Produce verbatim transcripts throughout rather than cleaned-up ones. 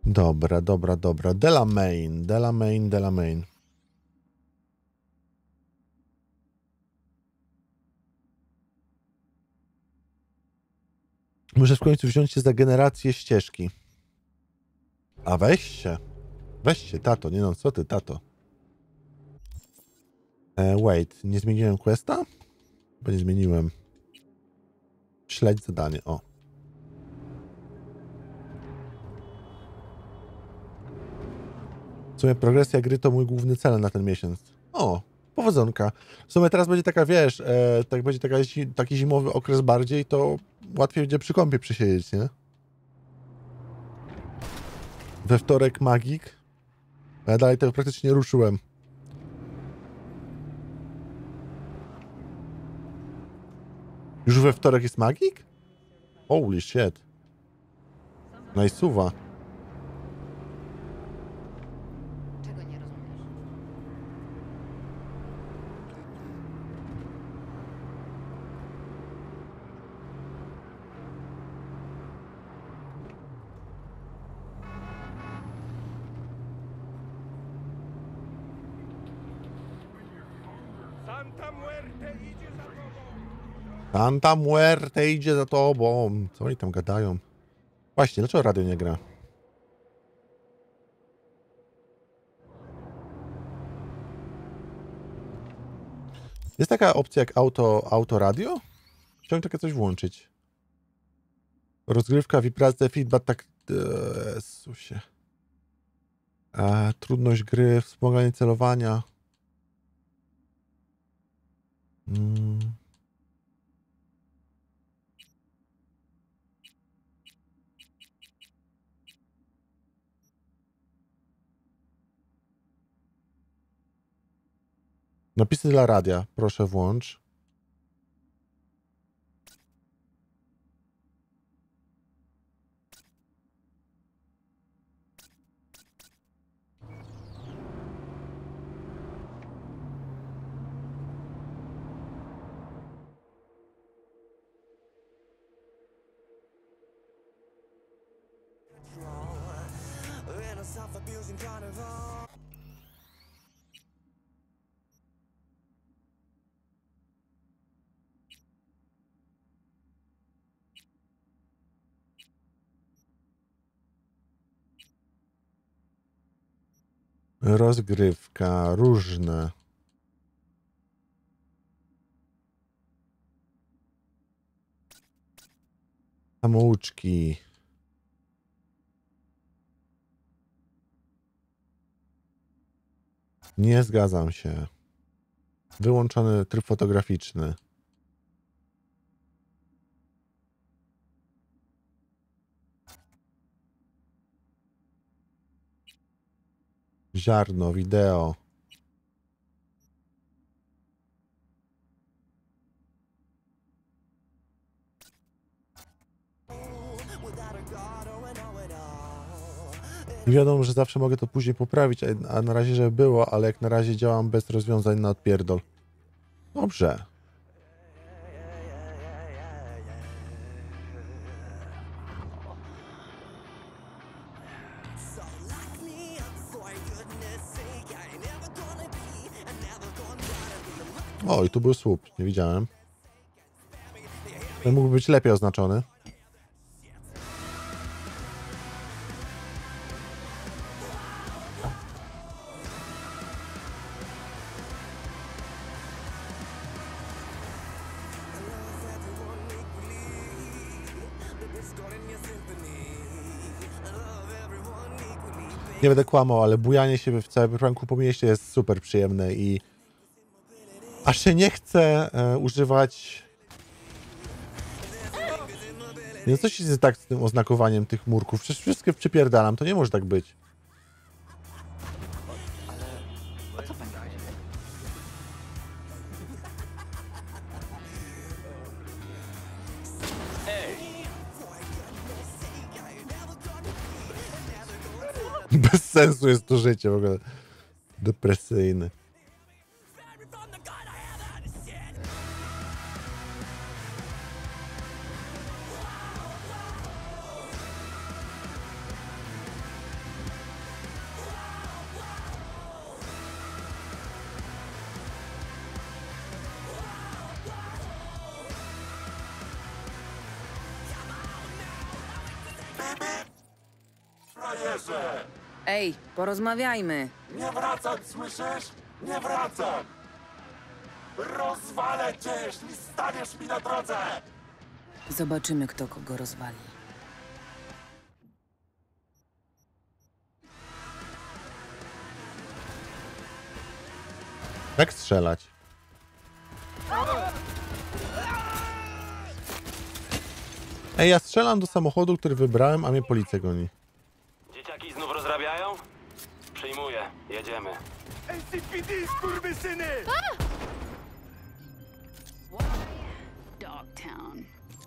Dobra, dobra, dobra. Delamain, Delamain, Delamain. Muszę w końcu wziąć się za generację ścieżki. A weź się. Weź się, tato. Nie no, co ty, tato? E, wait, nie zmieniłem questa? Bo nie zmieniłem. Śledź zadanie, o. W sumie progresja gry to mój główny cel na ten miesiąc. O, powodzonka. W sumie teraz będzie taka, wiesz, e, tak będzie taka, taki zimowy okres bardziej, to łatwiej będzie przy kąpie przysiedzieć, nie? We wtorek magik. Ja dalej tego praktycznie ruszyłem. Już we wtorek jest magik? Holy shit. Najsuwa. Czego nie rozumiesz? Santa Muerte idzie za tobą! Santa Muerte idzie za tobą. Co oni tam gadają? Właśnie, dlaczego radio nie gra? Jest taka opcja jak auto, auto radio? Chciałem takie coś włączyć. Rozgrywka, wibracja, feedback, tak... Jezusie. E, trudność gry, wspomaganie celowania. Hmm. Napisy dla radia. Proszę włącz. Rozgrywka, różne. Samouczki. Nie zgadzam się. Wyłączony tryb fotograficzny. Ziarno, wideo. I wiadomo, że zawsze mogę to później poprawić, a na razie, żeby było, ale jak na razie działam bez rozwiązań na odpierdol. Dobrze. O, i tu był słup, nie widziałem. Ten mógłby być lepiej oznaczony. Nie będę kłamał, ale bujanie się w całym ranku po mieście jest super przyjemne i aż się nie chce e, używać... Nie, coś jest tak z tym oznakowaniem tych murków. Przecież wszystkie przypierdalam, to nie może tak być. O co pani chodzi? Bez sensu jest to życie w ogóle. Depresyjne. frajerze! Ej, porozmawiajmy. Nie wracać, słyszysz? Nie wracam! Rozwalę cię, jeśli staniesz mi na drodze! Zobaczymy, kto kogo rozwali. Jak strzelać? Ej, ja strzelam do samochodu, który wybrałem, a mnie policja goni. Dzieciaki znów rozrabiają? Przyjmuję, jedziemy. N C P D, skurwysyny! Dogtown.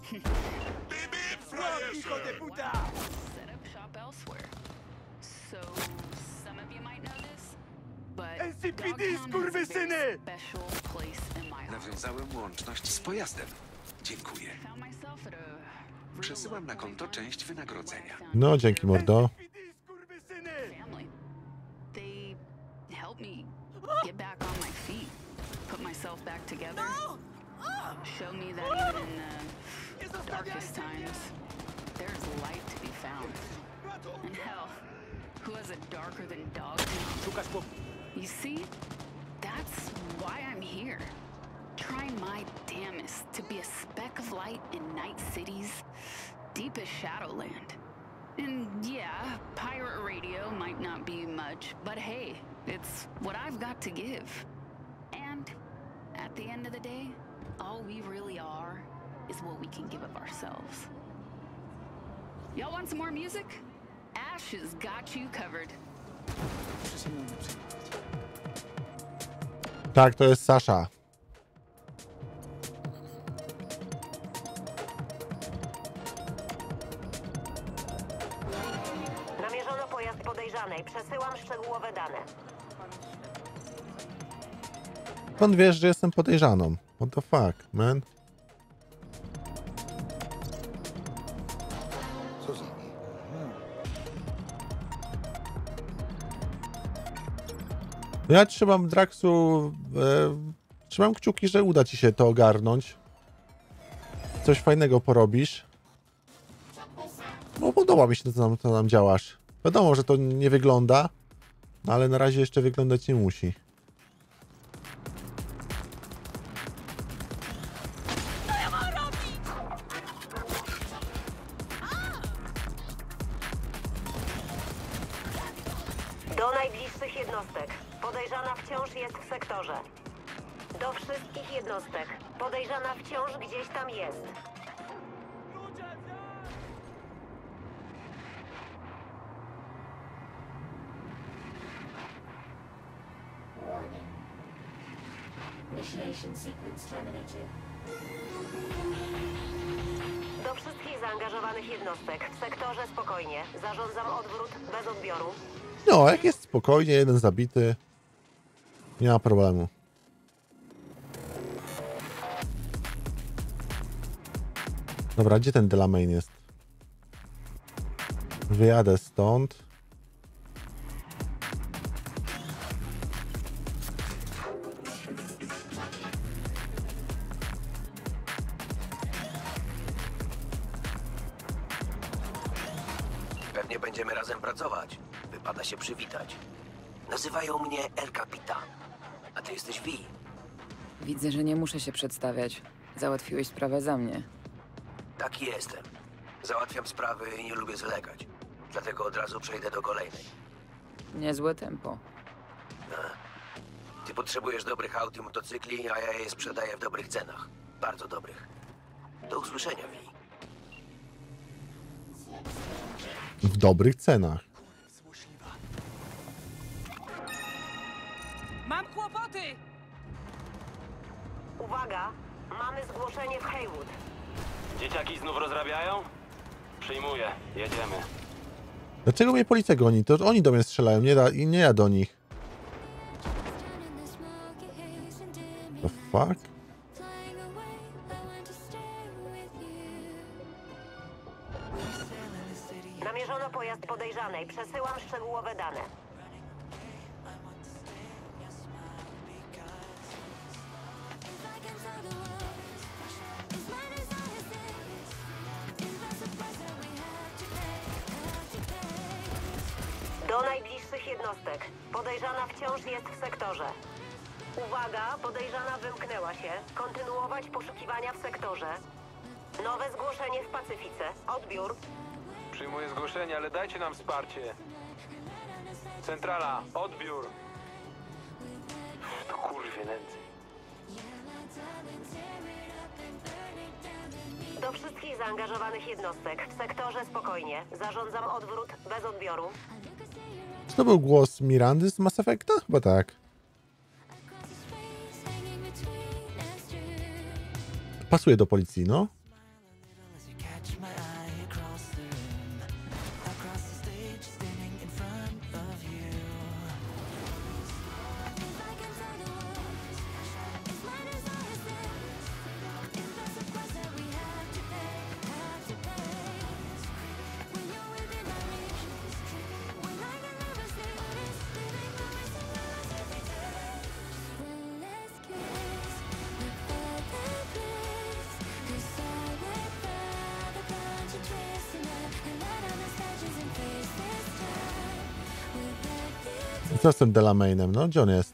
Hijo de puta! Set up shop elsewhere. So, some of you might know this, but N C P D, Dogtown has a skurwysyny! very special place in my heart. Nawiązałem łączność z pojazdem. Dziękuję. Found myself at a real Przesyłam na low konto point część wynagrodzenia. where I found No, dzięki mordo. N C P D, skurwysyny! family. They helped me get back on my feet, put myself back together, show me that even in the darkest times, there's light to be found. And hell, who has it darker than Dogtown? You see, that's why I'm here. Trying my damnest to be a speck of light in Night City's deepest Shadowland. And yeah, pirate radio might not be much, but hey, it's what I've got to give. And at the end of the day, all we really are is what we can give of ourselves. Y'all want some more music? Ash has got you covered. Tak, to jest Sasha. Namierzono pojazd podejrzanej. Przesyłam szczegółowe dane. Skąd wiesz, że jestem podejrzaną? What the fuck, man? Ja trzymam, Draxu, e, trzymam kciuki, że uda ci się to ogarnąć. Coś fajnego porobisz. No podoba mi się to, co tam, co tam działasz. Wiadomo, że to nie wygląda, no ale na razie jeszcze wyglądać nie musi. Do najbliższych jednostek. Podejrzana wciąż jest w sektorze. Do wszystkich jednostek. Podejrzana wciąż gdzieś tam jest. Initiation sequence terminated. Do wszystkich zaangażowanych jednostek. W sektorze spokojnie. Zarządzam odwrót bez odbioru. No, jak jest spokojnie, jeden zabity, nie ma problemu. Dobra, gdzie ten Delamain jest? Wyjadę stąd. Pewnie będziemy razem pracować. Wypada się przywitać. Nazywają mnie El Capitan. A ty jesteś Vi. Widzę, że nie muszę się przedstawiać. Załatwiłeś sprawę za mnie. Taki jestem. Załatwiam sprawy i nie lubię zwlekać. Dlatego od razu przejdę do kolejnej. Niezłe tempo. Ty potrzebujesz dobrych aut i motocykli, a ja je sprzedaję w dobrych cenach. Bardzo dobrych. Do usłyszenia, Vi. W dobrych cenach. Mam kłopoty! Uwaga! Mamy zgłoszenie w Haywood. Dzieciaki znów rozrabiają? Przyjmuję, jedziemy. Dlaczego mnie policja goni? To oni do mnie strzelają, nie, da, nie ja do nich. The fuck? Namierzono pojazd podejrzanej. Przesyłam szczegółowe dane. Do najbliższych jednostek. Podejrzana wciąż jest w sektorze. Uwaga, podejrzana wymknęła się. Kontynuować poszukiwania w sektorze. Nowe zgłoszenie w Pacyfice. Odbiór. Przyjmuję zgłoszenie, ale dajcie nam wsparcie. Centrala, odbiór. To kurwie nędzy. Do wszystkich zaangażowanych jednostek. W sektorze spokojnie. Zarządzam odwrót bez odbioru. Czy to był głos Mirandy z Mass Effecta? Chyba tak. Pasuje do policji, no. I co z tym Delamainem? No, gdzie on jest?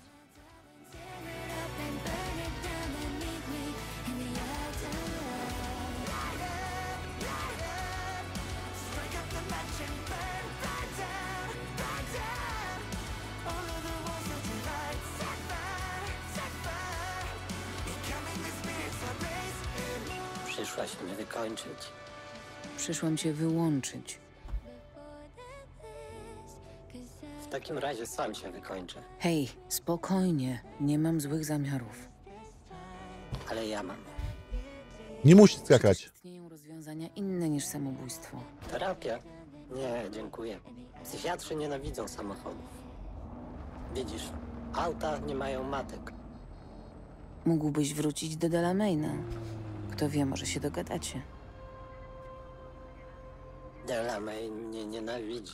Przyszłaś mnie wykończyć. Przyszłam cię wyłączyć. W takim razie sam się wykończę. Hej, spokojnie. Nie mam złych zamiarów. Ale ja mam. Nie musi skakać. Istnieją rozwiązania inne niż samobójstwo. Terapia? Nie, dziękuję. Psychiatrzy nienawidzą samochodów. Widzisz, auta nie mają matek. Mógłbyś wrócić do Delamaina. Kto wie, może się dogadacie. Delamain mnie nienawidzi.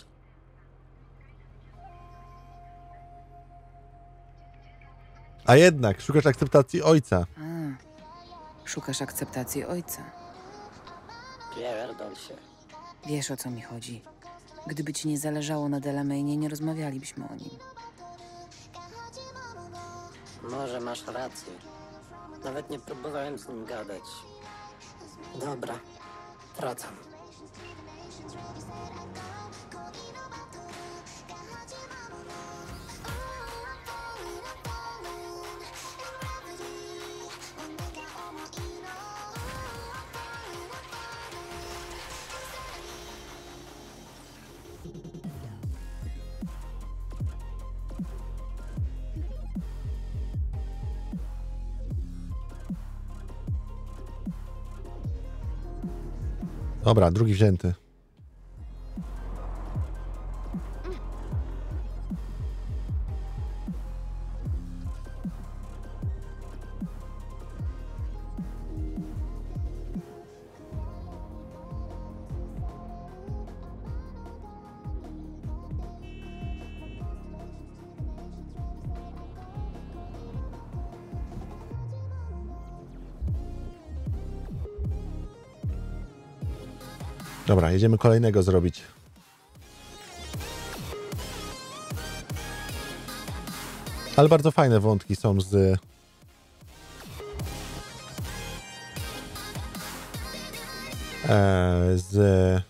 A jednak, szukasz akceptacji ojca. A, szukasz akceptacji ojca. Pierdol się. Wiesz, o co mi chodzi. Gdyby ci nie zależało na Delamainie, nie rozmawialibyśmy o nim. Może masz rację. Nawet nie próbowałem z nim gadać. Dobra, wracam. Dobra, drugi wzięty. Dobra, jedziemy kolejnego zrobić. Ale bardzo fajne wątki są z... E, z...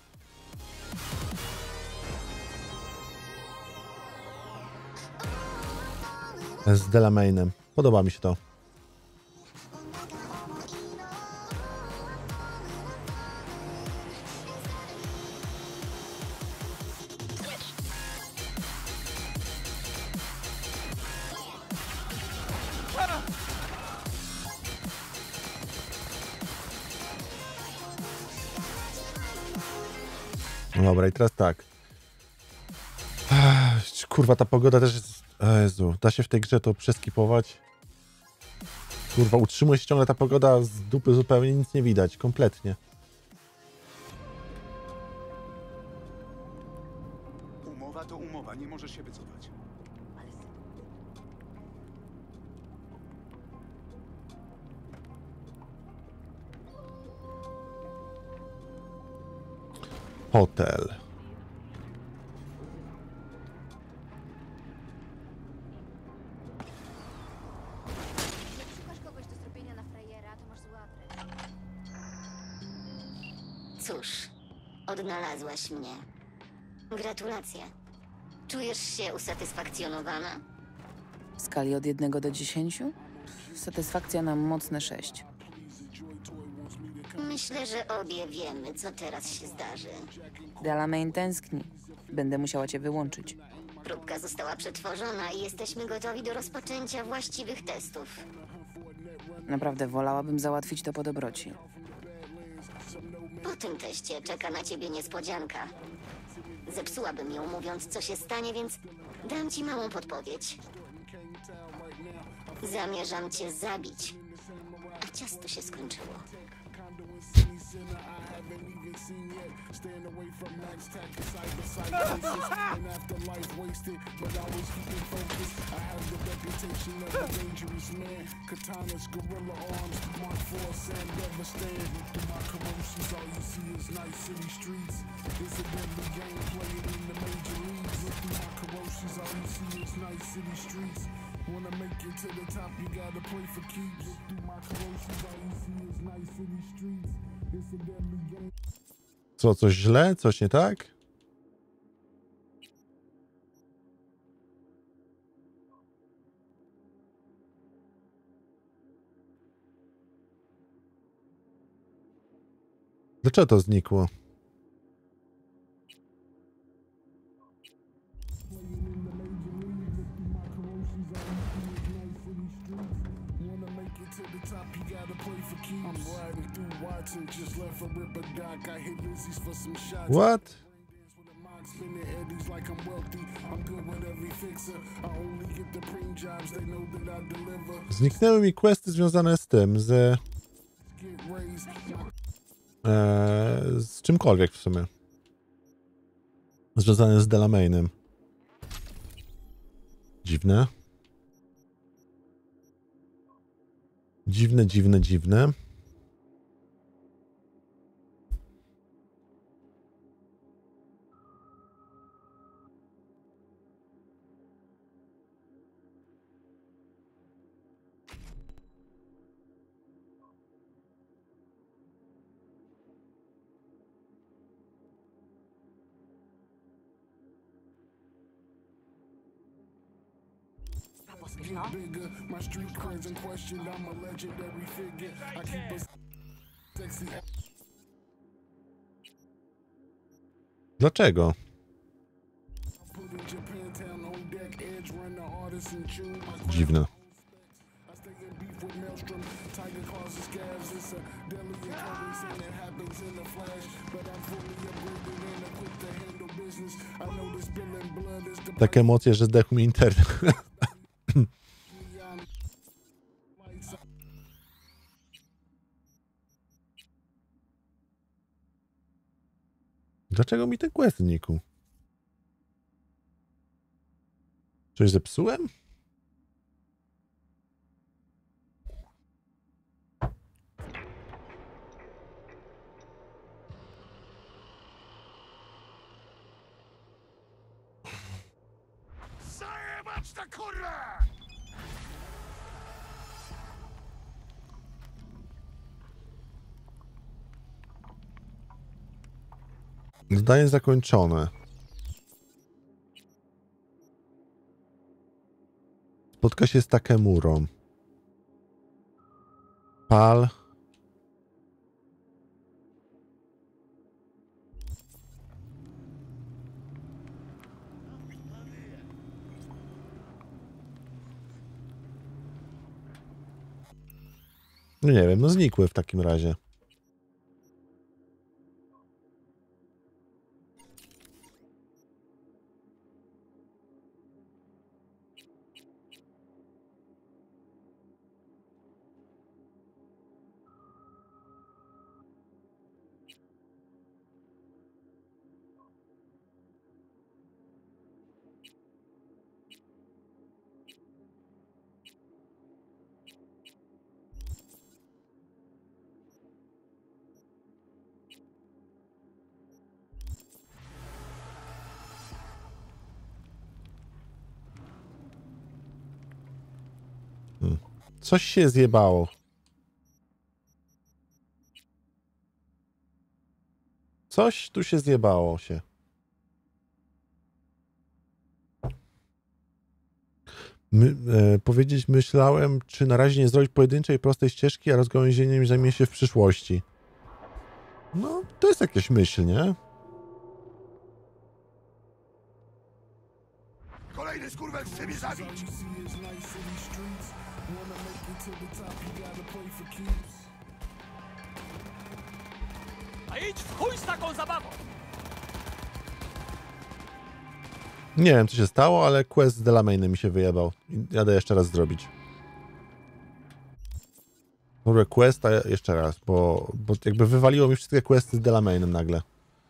z Delamainem. Podoba mi się to. Dobra, i teraz tak. Ech, kurwa, ta pogoda też jest... Jezu, da się w tej grze to przeskipować? Kurwa, utrzymuje się ciągle ta pogoda z dupy, zupełnie nic nie widać, kompletnie. Umowa to umowa, nie możesz się wycofać. Hotel. cóż, odnalazłaś mnie. Gratulacje. Czujesz się usatysfakcjonowana? W skali od jednego do dziesięciu? Satysfakcja na mocne sześć. Myślę, że obie wiemy, co teraz się zdarzy. Delamain tęskni. Będę musiała cię wyłączyć. Próbka została przetworzona i jesteśmy gotowi do rozpoczęcia właściwych testów. Naprawdę wolałabym załatwić to po dobroci. Po tym teście czeka na ciebie niespodzianka. Zepsułabym ją, mówiąc, co się stanie, więc dam ci małą podpowiedź. Zamierzam cię zabić, a ciasto się skończyło. Wanna make it to the top, you gotta play for keeps. Through my corrosives, all you see is nice city streets. It's a deadly game. Co, coś źle? Coś nie tak? Dlaczego to znikło? What? Zniknęły mi questy związane z tym, z... E, z czymkolwiek w sumie. Związane z Delamainem. Dziwne. Dziwne, dziwne, dziwne. Bigger, my street cred's in question. I'm a legendary figure. I keep a sexy. Dlaczego? Dziwne. Takie emocje, że zdechł mi internet. Dlaczego mi ten quest znikł? Coś zepsułem? Zajebać tę kurwę! Zadanie zakończone. Spotka się z Takemurą. Pal. No nie wiem, no znikły w takim razie. Hmm. Coś się zjebało. Coś tu się zjebało się. My, e, powiedzieć myślałem, czy na razie nie zrobić pojedynczej, prostej ścieżki, a rozgałęzieniem zajmie się w przyszłości. No, to jest jakieś myśl, nie? Kolejny skurwel chce mnie zabić! A idź w chuj z taką zabawą! Nie wiem, co się stało, ale quest z Delamainem mi się wyjebał. Jadę jeszcze raz zrobić. Może questa jeszcze raz, bo, bo jakby wywaliło mi wszystkie questy z Delamainem nagle.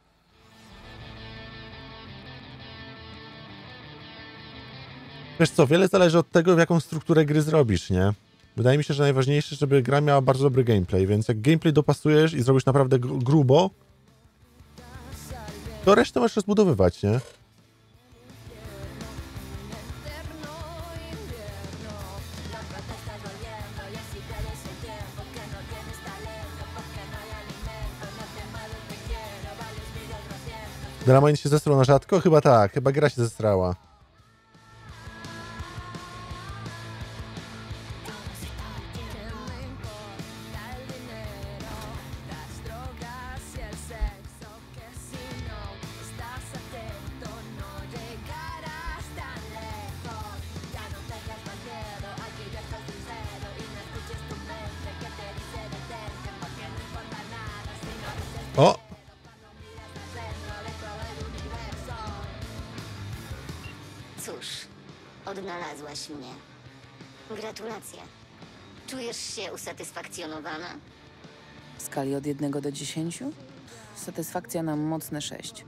Wiesz co, wiele zależy od tego, w jaką strukturę gry zrobisz, nie? Wydaje mi się, że najważniejsze, żeby gra miała bardzo dobry gameplay, więc jak gameplay dopasujesz i zrobisz naprawdę grubo, to resztę możesz rozbudowywać, nie? Delamain się zesrał na rzadko? Chyba tak, chyba gra się zesrała. O! Cóż, odnalazłaś mnie. Gratulacje. Czujesz się usatysfakcjonowana? W skali od jednego do dziesięciu? Satysfakcja na mocne sześć.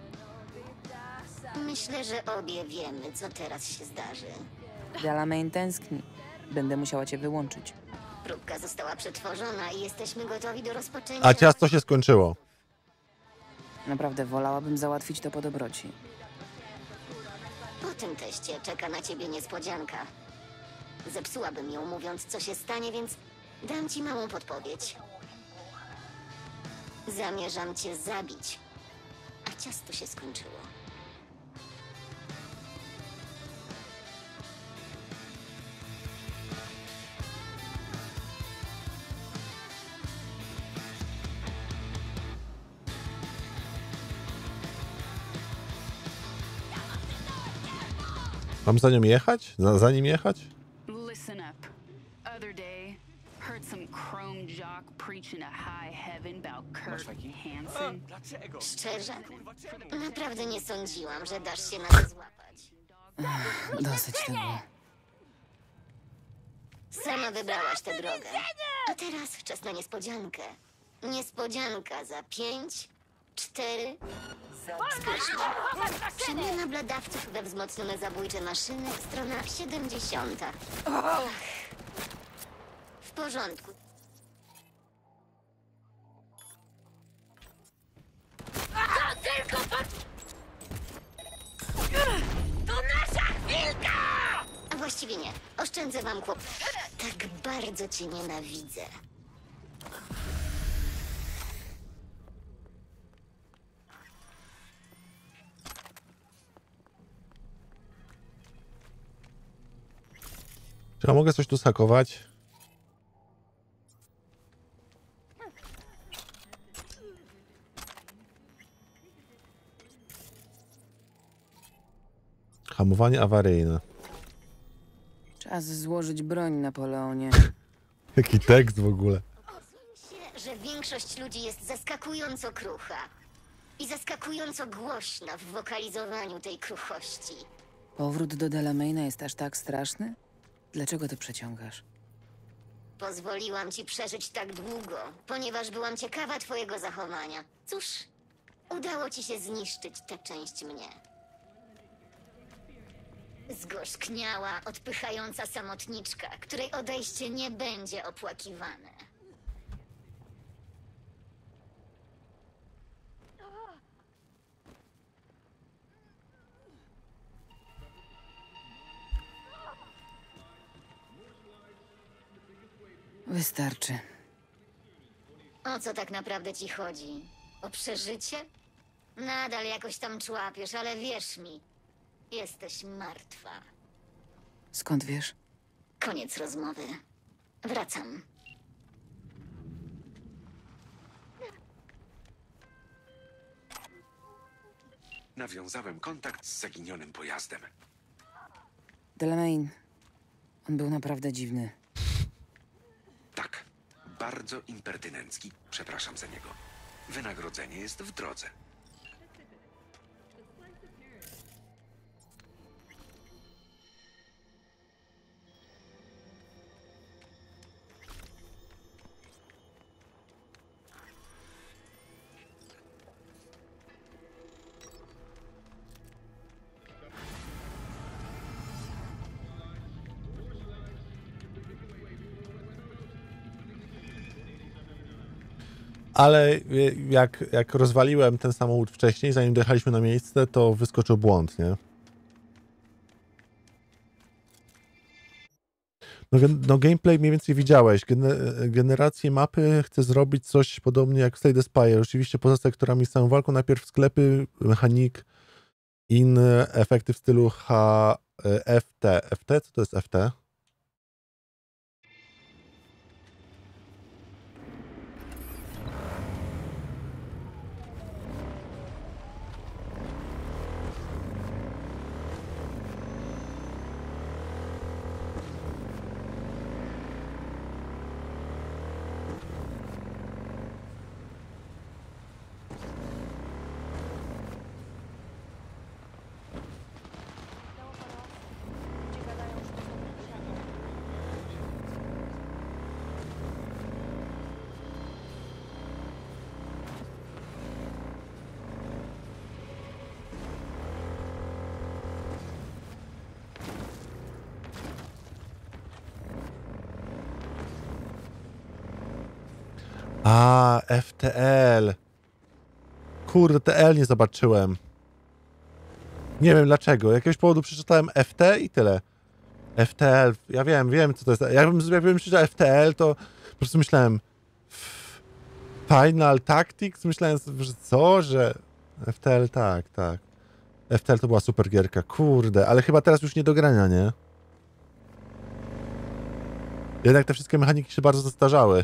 Myślę, że obie wiemy, co teraz się zdarzy. Delamain tęskni. Będę musiała cię wyłączyć. Próbka została przetworzona i jesteśmy gotowi do rozpoczęcia... A ciasto się skończyło. Naprawdę wolałabym załatwić to po dobroci. Po tym teście czeka na ciebie niespodzianka. Zepsułabym ją, mówiąc, co się stanie, więc dam ci małą podpowiedź. Zamierzam cię zabić, a ciasto się skończyło. Mam za nią jechać? Za, za nim jechać? Listen up. Other day, heard some chrome jock preaching a high heaven about Kurt Hansen. Szczerze? Naprawdę nie sądziłam, że dasz się na to złapać. Dosyć tego. Sama wybrałaś tę drogę. A teraz czas na niespodziankę. Niespodzianka za pięć, cztery... Spójrzmy. Przemiana bladawców we wzmocnione zabójcze maszyny, strona siedemdziesiąta. Ach. W porządku. To tylko pod... To nasza chwilka! A właściwie nie. Oszczędzę wam kłopot. Tak bardzo cię nienawidzę. Czy ja mogę coś tu zhakować? Hamowanie awaryjne. Czas złożyć broń, Napoleonie. Jaki tekst w ogóle. Się, że większość ludzi jest zaskakująco krucha. I zaskakująco głośna w wokalizowaniu tej kruchości. Powrót do Delamaina jest aż tak straszny? Dlaczego to przeciągasz? Pozwoliłam ci przeżyć tak długo, ponieważ byłam ciekawa twojego zachowania. Cóż, udało ci się zniszczyć tę część mnie. Zgorzkniała, odpychająca samotniczka, której odejście nie będzie opłakiwane. Wystarczy. O co tak naprawdę ci chodzi? O przeżycie? Nadal jakoś tam człapiesz, ale wierz mi, jesteś martwa. Skąd wiesz? Koniec rozmowy. Wracam. Nawiązałem kontakt z zaginionym pojazdem. Delamain. On był naprawdę dziwny. Tak, bardzo impertynencki. Przepraszam za niego. Wynagrodzenie jest w drodze. Ale jak, jak rozwaliłem ten samochód wcześniej, zanim dojechaliśmy na miejsce, to wyskoczył błąd, nie? No, no gameplay mniej więcej widziałeś. Gener generację mapy chcę zrobić coś podobnie jak w Slay the Spire. Oczywiście poza sektorami z samą walką, najpierw sklepy, mechanik, inne efekty w stylu H F T. F T? Co to jest F T? A, F T L. Kurde, T L nie zobaczyłem. Nie wiem dlaczego. Jakiegoś powodu przeczytałem F T i tyle. F T L. Ja wiem, wiem co to jest. Jakbym, jakbym przeczytał F T L, to po prostu myślałem Final Tactics. Myślałem, że co, że F T L, tak, tak. F T L to była super gierka. Kurde, ale chyba teraz już nie do grania, nie? Jednak te wszystkie mechaniki się bardzo zastarzały.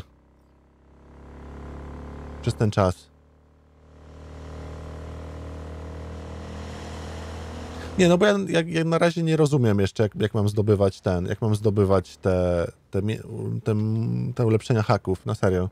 Przez ten czas. Nie, no bo ja, ja, ja na razie nie rozumiem jeszcze, jak, jak mam zdobywać ten, jak mam zdobywać te, te, te, te ulepszenia haków, na serio.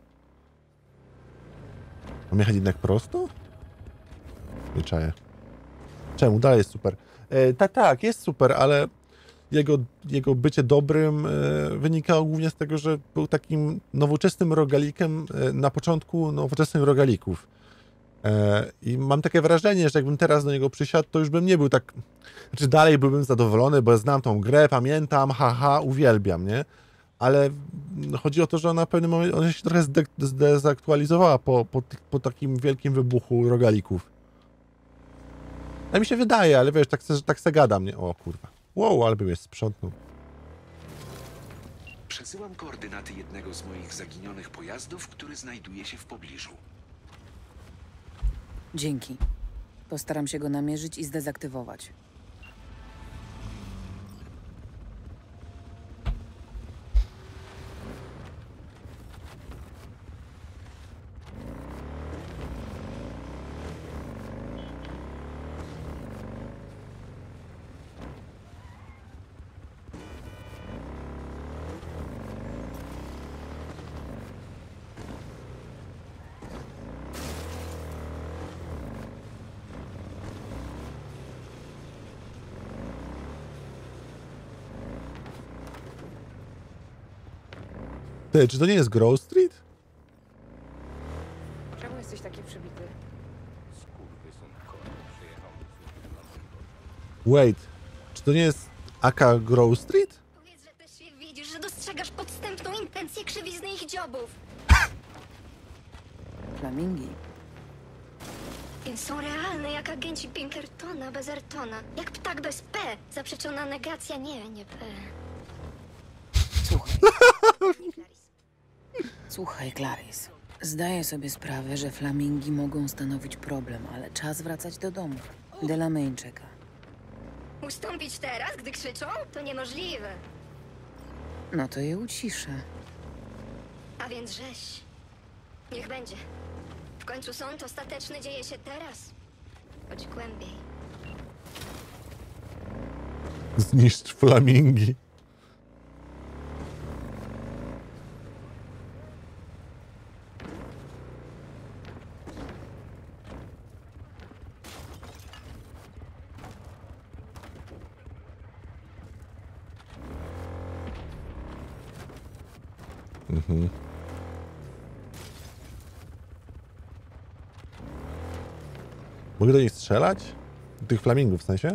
Mam jechać jednak prosto? Nie czaję. Czemu? Dalej jest super. E, tak, tak, jest super, ale jego, jego bycie dobrym e, wynikało głównie z tego, że był takim nowoczesnym rogalikiem e, na początku nowoczesnych rogalików. E, I mam takie wrażenie, że jakbym teraz do niego przysiadł, to już bym nie był tak... Znaczy dalej byłbym zadowolony, bo znam tą grę, pamiętam, haha, uwielbiam, nie? Ale chodzi o to, że ona w pewnym momencie ona się trochę zde, zdezaktualizowała po, po, po takim wielkim wybuchu rogalików. A mi się wydaje, ale wiesz, tak, tak se gadam, nie? O kurwa. Wow, ale bym je sprzątnął. Przesyłam koordynaty jednego z moich zaginionych pojazdów, który znajduje się w pobliżu. Dzięki. Postaram się go namierzyć i zdezaktywować. Ty, czy to nie jest Grove Street? Czemu jesteś taki przybity? Wait, czy to nie jest aka Grove Street? Powiedz, że też się widzisz, że dostrzegasz podstępną intencję krzywizny ich dziobów. Flamingi. Więc są realne jak agenci Pinkertona bez Ayrtona. Jak ptak bez P. Zaprzeczona negacja, nie, nie P. Słuchaj. Słuchaj, Clarice. Zdaję sobie sprawę, że flamingi mogą stanowić problem, ale czas wracać do domu. Delamain czeka. Ustąpić teraz, gdy krzyczą? To niemożliwe. No to je uciszę. A więc rzeź. Niech będzie. W końcu sąd ostateczny dzieje się teraz. Chodź głębiej. Zniszcz flamingi. Mhm. Mogę do nich strzelać? Do tych flamingów w sensie?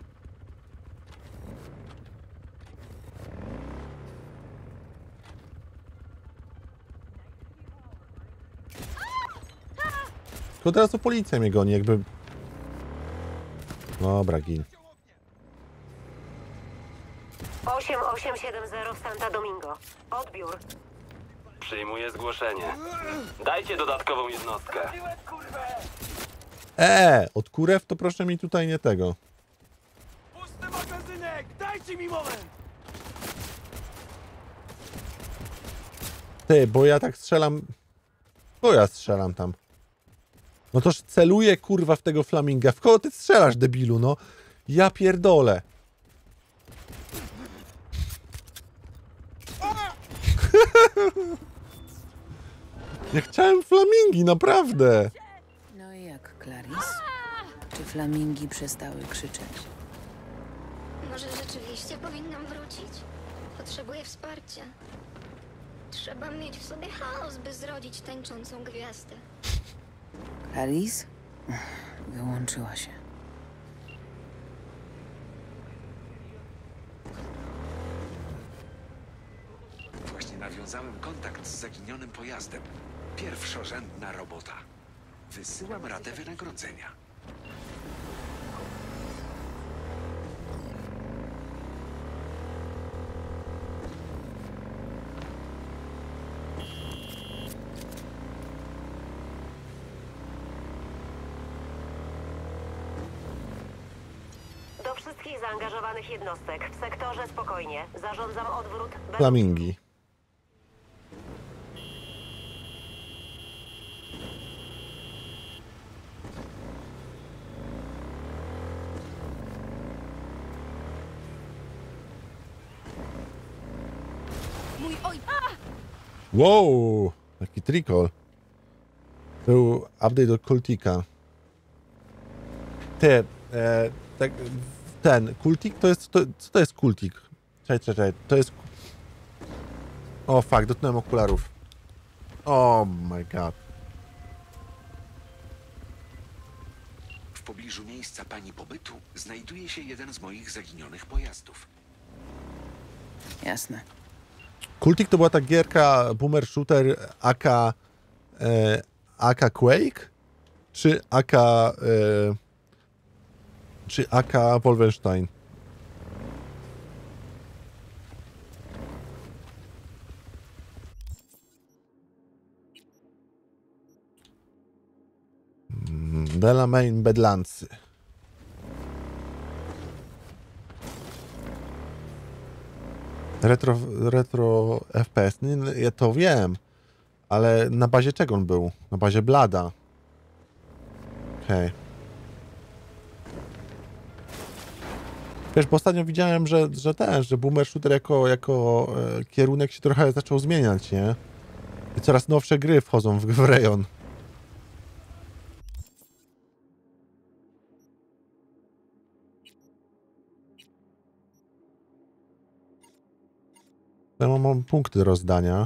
Tylko teraz to policja mnie goni, jakby... Dobra, gin. osiem osiem siedem zero w Santa Domingo. Odbiór. Przyjmuję zgłoszenie. Dajcie dodatkową jednostkę. Eee, od kurew to proszę mi tutaj nie tego. Pusty magazynek! Dajcie mi moment! Ty, bo ja tak strzelam... Bo ja strzelam tam. No toż celuję kurwa w tego flaminga. W kogo ty strzelasz, debilu, no? Ja pierdolę. Ja chciałem flamingi, naprawdę. No i jak, Clarice? Czy flamingi przestały krzyczeć? Może rzeczywiście powinnam wrócić? Potrzebuję wsparcia. Trzeba mieć w sobie chaos, by zrodzić tańczącą gwiazdę. Clarice? Wyłączyła się. Właśnie nawiązałem kontakt z zaginionym pojazdem. Pierwszorzędna robota. Wysyłam ratę wynagrodzenia. Do wszystkich zaangażowanych jednostek w sektorze spokojnie. Zarządzam odwrót bez... Flamingi. Mój oj... Wow, taki trikol. Był update do Kultika. Ty, e, tak, ten, Kultik to jest, to, co to jest Kultik? Czekaj, czekaj, czekaj, to jest... O fuck, dotknąłem okularów. Oh my god. W pobliżu miejsca pani pobytu znajduje się jeden z moich zaginionych pojazdów. Jasne. Kultik to była ta gierka boomer shooter aka e, aka Quake? Czy aka e, czy aka Wolfenstein? Delamain Bedlandsy. Retro, retro F P S. Nie, ja to wiem. Ale na bazie czego on był? Na bazie Blada. Okej. Okay. Wiesz, bo ostatnio widziałem, że, że ten, że boomer shooter jako, jako e, kierunek się trochę zaczął zmieniać, nie? I coraz nowsze gry wchodzą w, w rejon. Ja mam, mam punkty do rozdania.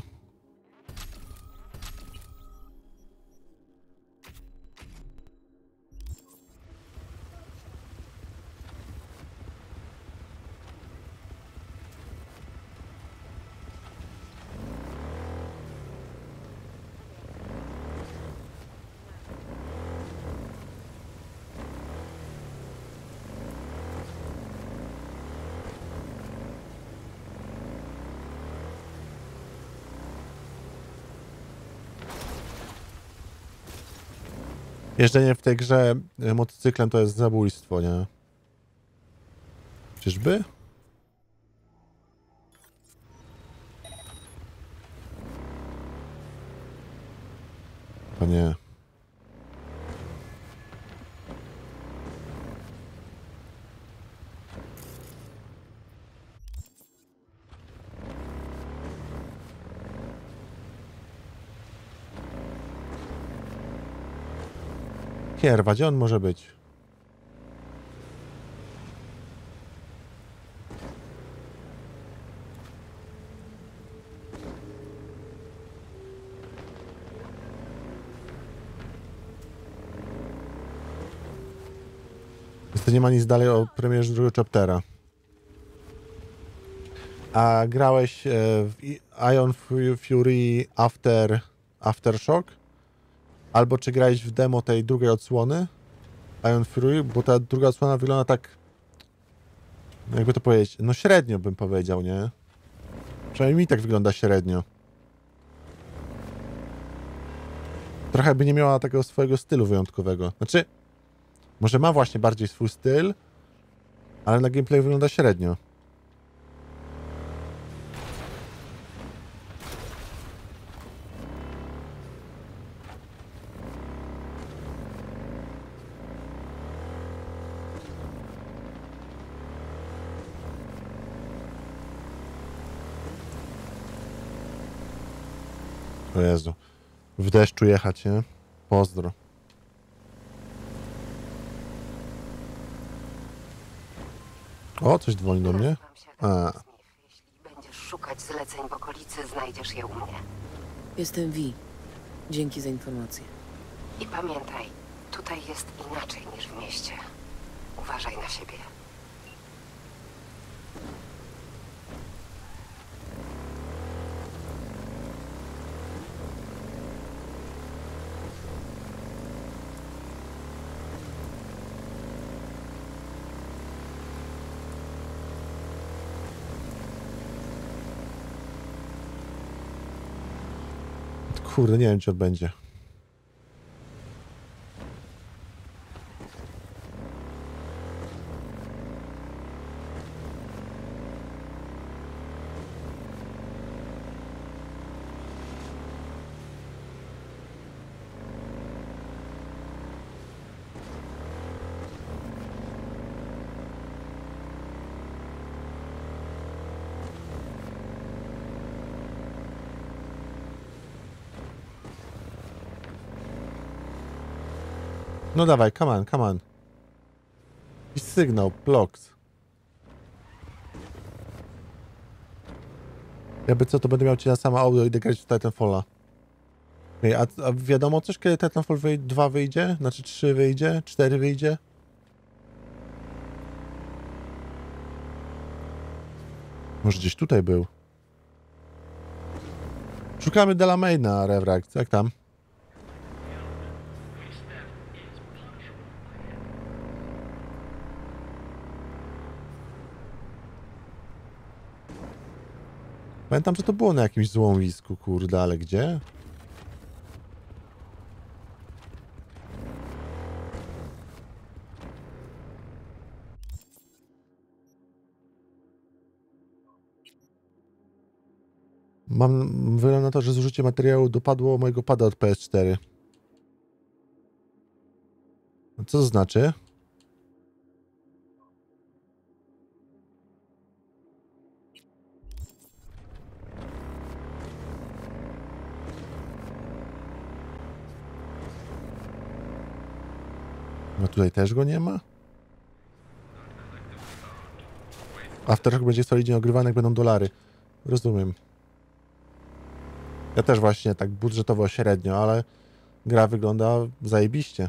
Jeżdżenie w tej grze motocyklem to jest zabójstwo, nie? Czyżby? O nie. Kierwa, gdzie on może być? Niestety nie ma nic dalej o premierze drugiego chaptera. A grałeś w Ion Fury After Aftershock? Albo czy grałeś w demo tej drugiej odsłony Ion Fury, bo ta druga odsłona wygląda tak, jakby to powiedzieć, no średnio bym powiedział, nie? Przynajmniej mi tak wygląda średnio. Trochę by nie miała takiego swojego stylu wyjątkowego. Znaczy, może ma właśnie bardziej swój styl, ale na gameplay wygląda średnio. O Jezu. W deszczu jechać, nie? Pozdro. O, coś dzwoni do mnie. A. Jeśli będziesz szukać zleceń w okolicy, znajdziesz je u mnie. Jestem Vi. Dzięki za informację. I pamiętaj, tutaj jest inaczej niż w mieście. Uważaj na siebie. Kurde, nie wiem, czy odbędzie. No dawaj, come on, come on. I sygnał, blocks. Jakby co, to będę miał cię na samo audio i idę grać w Titanfalla. Ej, a, a wiadomo coś, kiedy Titanfall dwa wyjdzie? Znaczy trzy wyjdzie? cztery wyjdzie? Może gdzieś tutaj był. Szukamy Delamaina, Rewrak. Jak tam? Pamiętam, że to było na jakimś złomowisku, kurde, ale gdzie? Mam wygląda na to, że zużycie materiału dopadło mojego pada od P S cztery. Co to znaczy? No tutaj też go nie ma? Aftershock będzie solidnie ogrywany, jak będą dolary. Rozumiem. Ja też właśnie tak budżetowo średnio, ale gra wygląda zajebiście.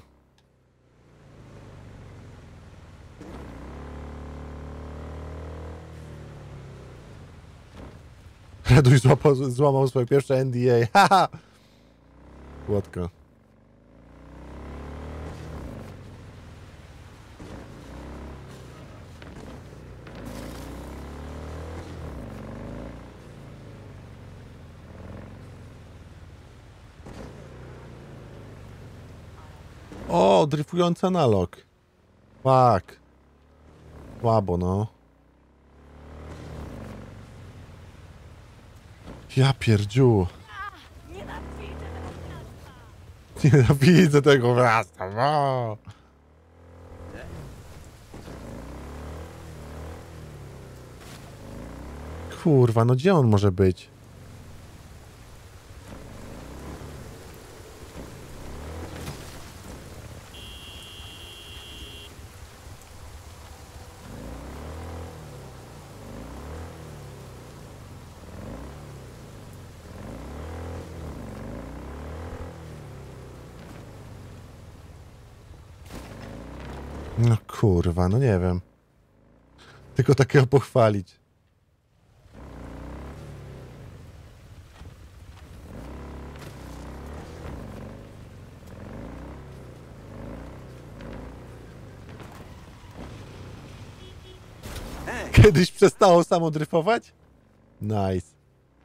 Reduś złapał, złamał swoje pierwsze N D A. Haha! Łódko. O! O, dryfujący analog. Fuck. Słabo, no. Ja pierdziu. Nienawidzę tego miasta. No. Kurwa, no gdzie on może być? No kurwa, no nie wiem. Tylko takiego pochwalić. Kiedyś przestało samo dryfować? Nice.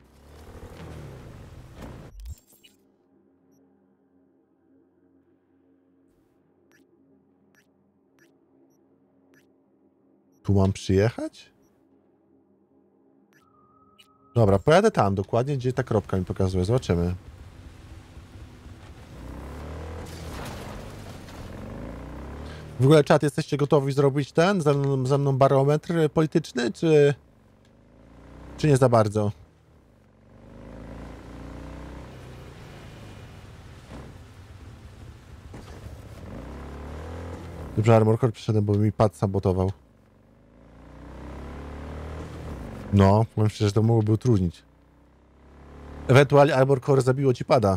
Tu mam przyjechać? Dobra, pojadę tam dokładnie, gdzie ta kropka mi pokazuje. Zobaczymy. W ogóle, czat, jesteście gotowi zrobić ten, ze mną, ze mną barometr polityczny, czy... czy nie za bardzo? Dobrze, Armor Core przyszedłem, bo mi pad sabotował. No, powiem szczerze, że to mogłoby utrudnić. Ewentualnie Armor Core zabiło ci pada.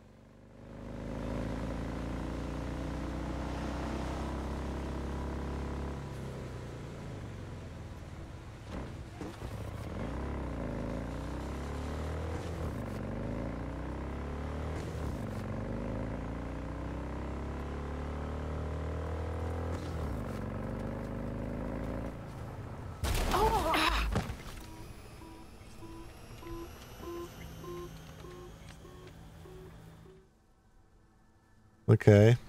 Okej. Okay.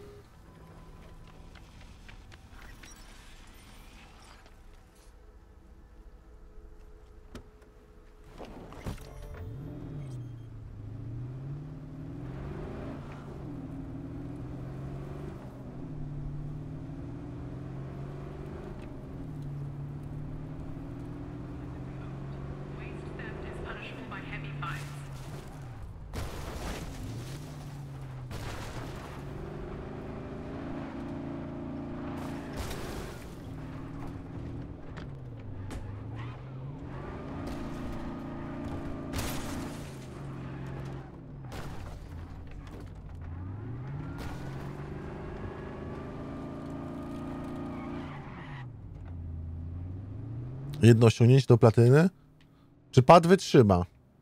Jedno osiągnięcie do platyny? Czy pad wytrzyma?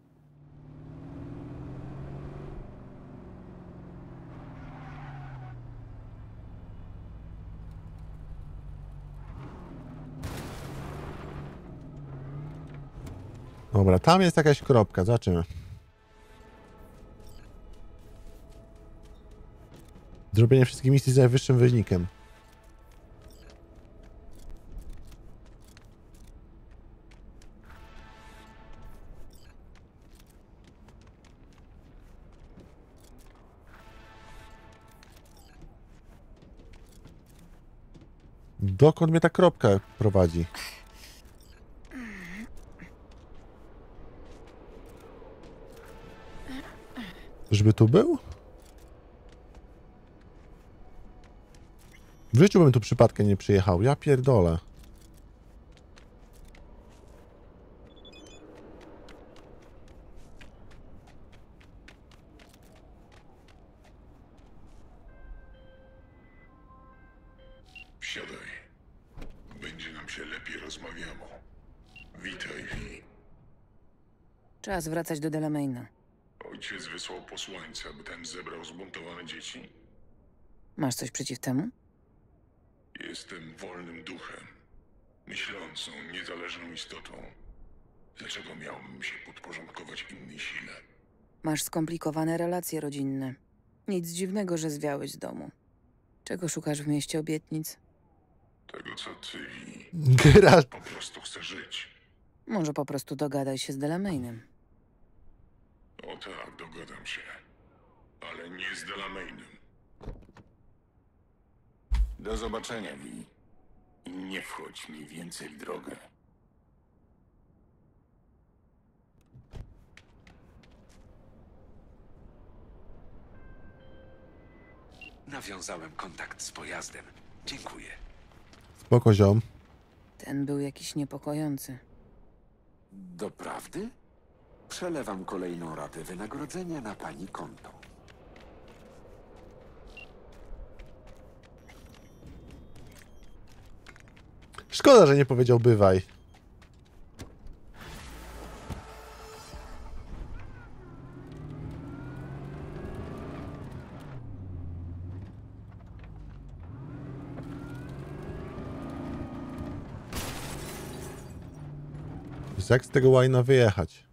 Dobra, tam jest jakaś kropka, zobaczymy. Zrobienie wszystkich misji z najwyższym wynikiem. Dokąd mnie ta kropka prowadzi? Żeby tu był? W życiu bym tu przypadkiem nie przyjechał. Ja pierdolę. Siadaj. Będzie nam się lepiej rozmawiało. Witaj, Vi. Czas wracać do Delamaina. Ojciec wysłał posłańca, by ten zebrał zbuntowane dzieci. Masz coś przeciw temu? Jestem wolnym duchem. Myślącą, niezależną istotą. Dlaczego miałbym się podporządkować innej sile? Masz skomplikowane relacje rodzinne. Nic dziwnego, że zwiałeś z domu. Czego szukasz w mieście obietnic? Tego, co ty i... Geralt. Po prostu chcę żyć. Może po prostu dogadaj się z Delamainem. O tak, dogadam się. Ale nie z Delamainem. Do zobaczenia, Vi. I nie wchodź mi więcej w drogę. Nawiązałem kontakt z pojazdem. Dziękuję. Spoko, ziom. Ten był jakiś niepokojący. Doprawdy? Przelewam kolejną ratę wynagrodzenia na pani konto. Szkoda, że nie powiedział bywaj. Jak z tego łajna wyjechać?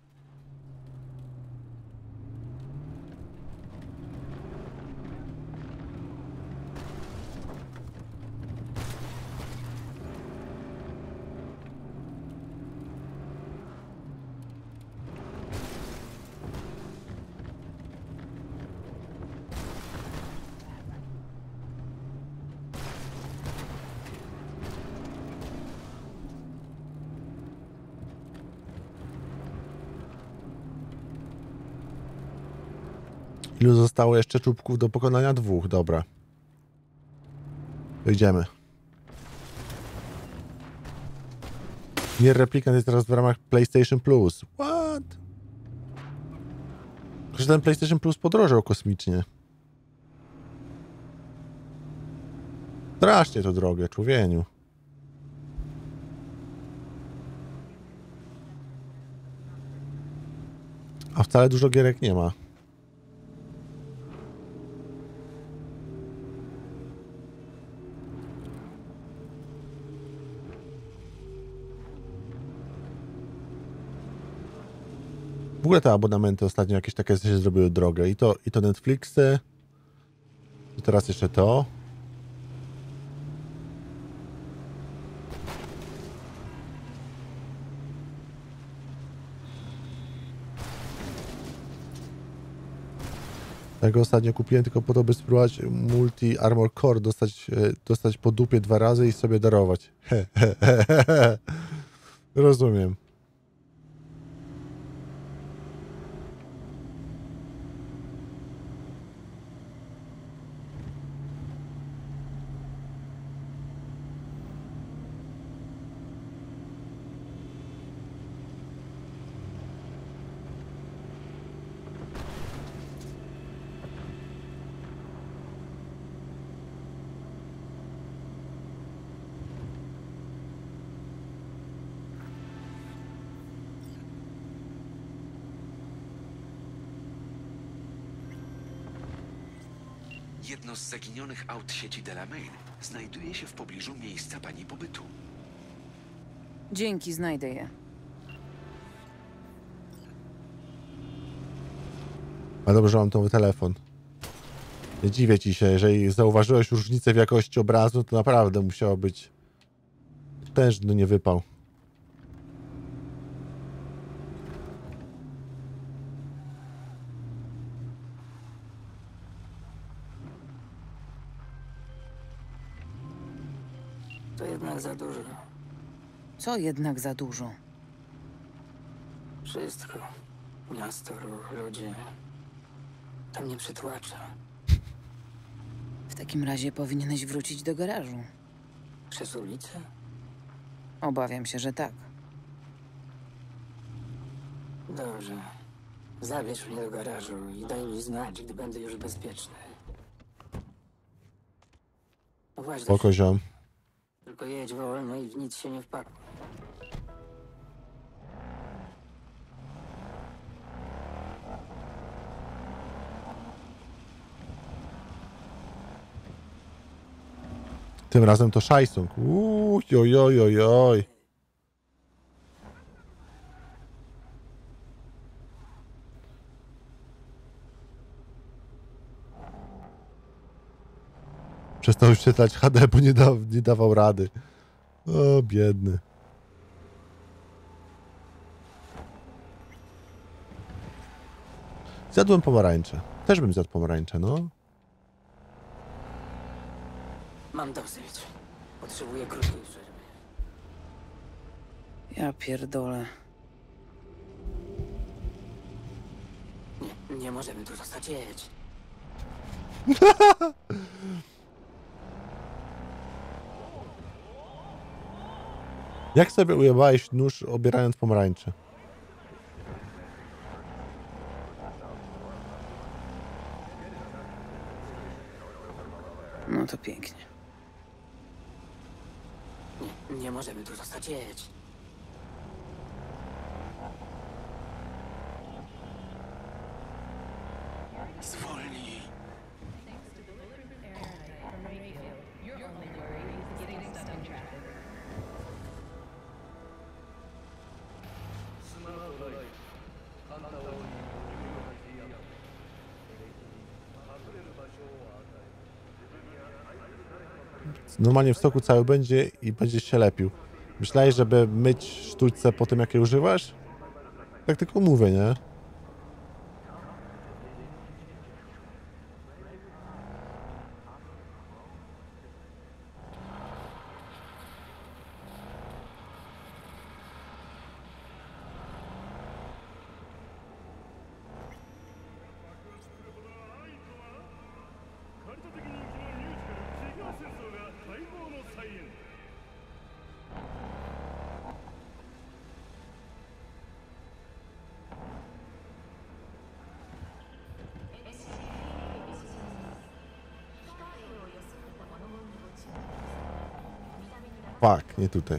Ilu zostało jeszcze czubków do pokonania? Dwóch, dobra. Idziemy. Nier Replicant jest teraz w ramach PlayStation Plus. What? Że ten PlayStation Plus podrożał kosmicznie. Strasznie to drogie, człowieniu. A wcale dużo gierek nie ma. W ogóle te abonamenty ostatnio jakieś takie się zrobiły drogę. I to, i to Netflixy. I teraz jeszcze to. Tego ostatnio kupiłem tylko po to, by spróbować Multi Armor Core dostać, dostać po dupie dwa razy i sobie darować. Rozumiem. Jedno z zaginionych aut sieci Delamain znajduje się w pobliżu miejsca pani pobytu. Dzięki, znajdę je. A dobrze, mam ten telefon. Nie dziwię ci się, jeżeli zauważyłeś różnicę w jakości obrazu, to naprawdę musiało być potężny nie wypał. To jednak za dużo. Co jednak za dużo? Wszystko. Miasto, ruch, ludzie. To mnie przytłacza. W takim razie powinieneś wrócić do garażu. Przez ulicę? Obawiam się, że tak. Dobrze. Zabierz mnie do garażu i daj mi znać, gdy będę już bezpieczny. Właśnie. Spoko, ziom. Tylko jedź wolno i w nic się nie wpakuj. Tym razem to Szajsung. Uuu, joj, joj, joj, joj. Przestał już czytać H D, bo nie, da, nie dawał rady. O, biedny. Zjadłem pomarańcze. Też bym zjadł pomarańcze, no. Mam dosyć. Potrzebuję krótkiej przerwy. Ja pierdolę. Nie, nie możemy tu zostać, jedź. Jak sobie ujebałeś nóż, obierając pomarańcze? No to pięknie. Nie, nie możemy tu zostać, jedź. Zwolnij. Normalnie w soku cały będzie i będziesz się lepił. Myślałeś, żeby myć sztućce po tym, jak je używasz? Tak tylko mówię, nie? Fuck, nie tutaj.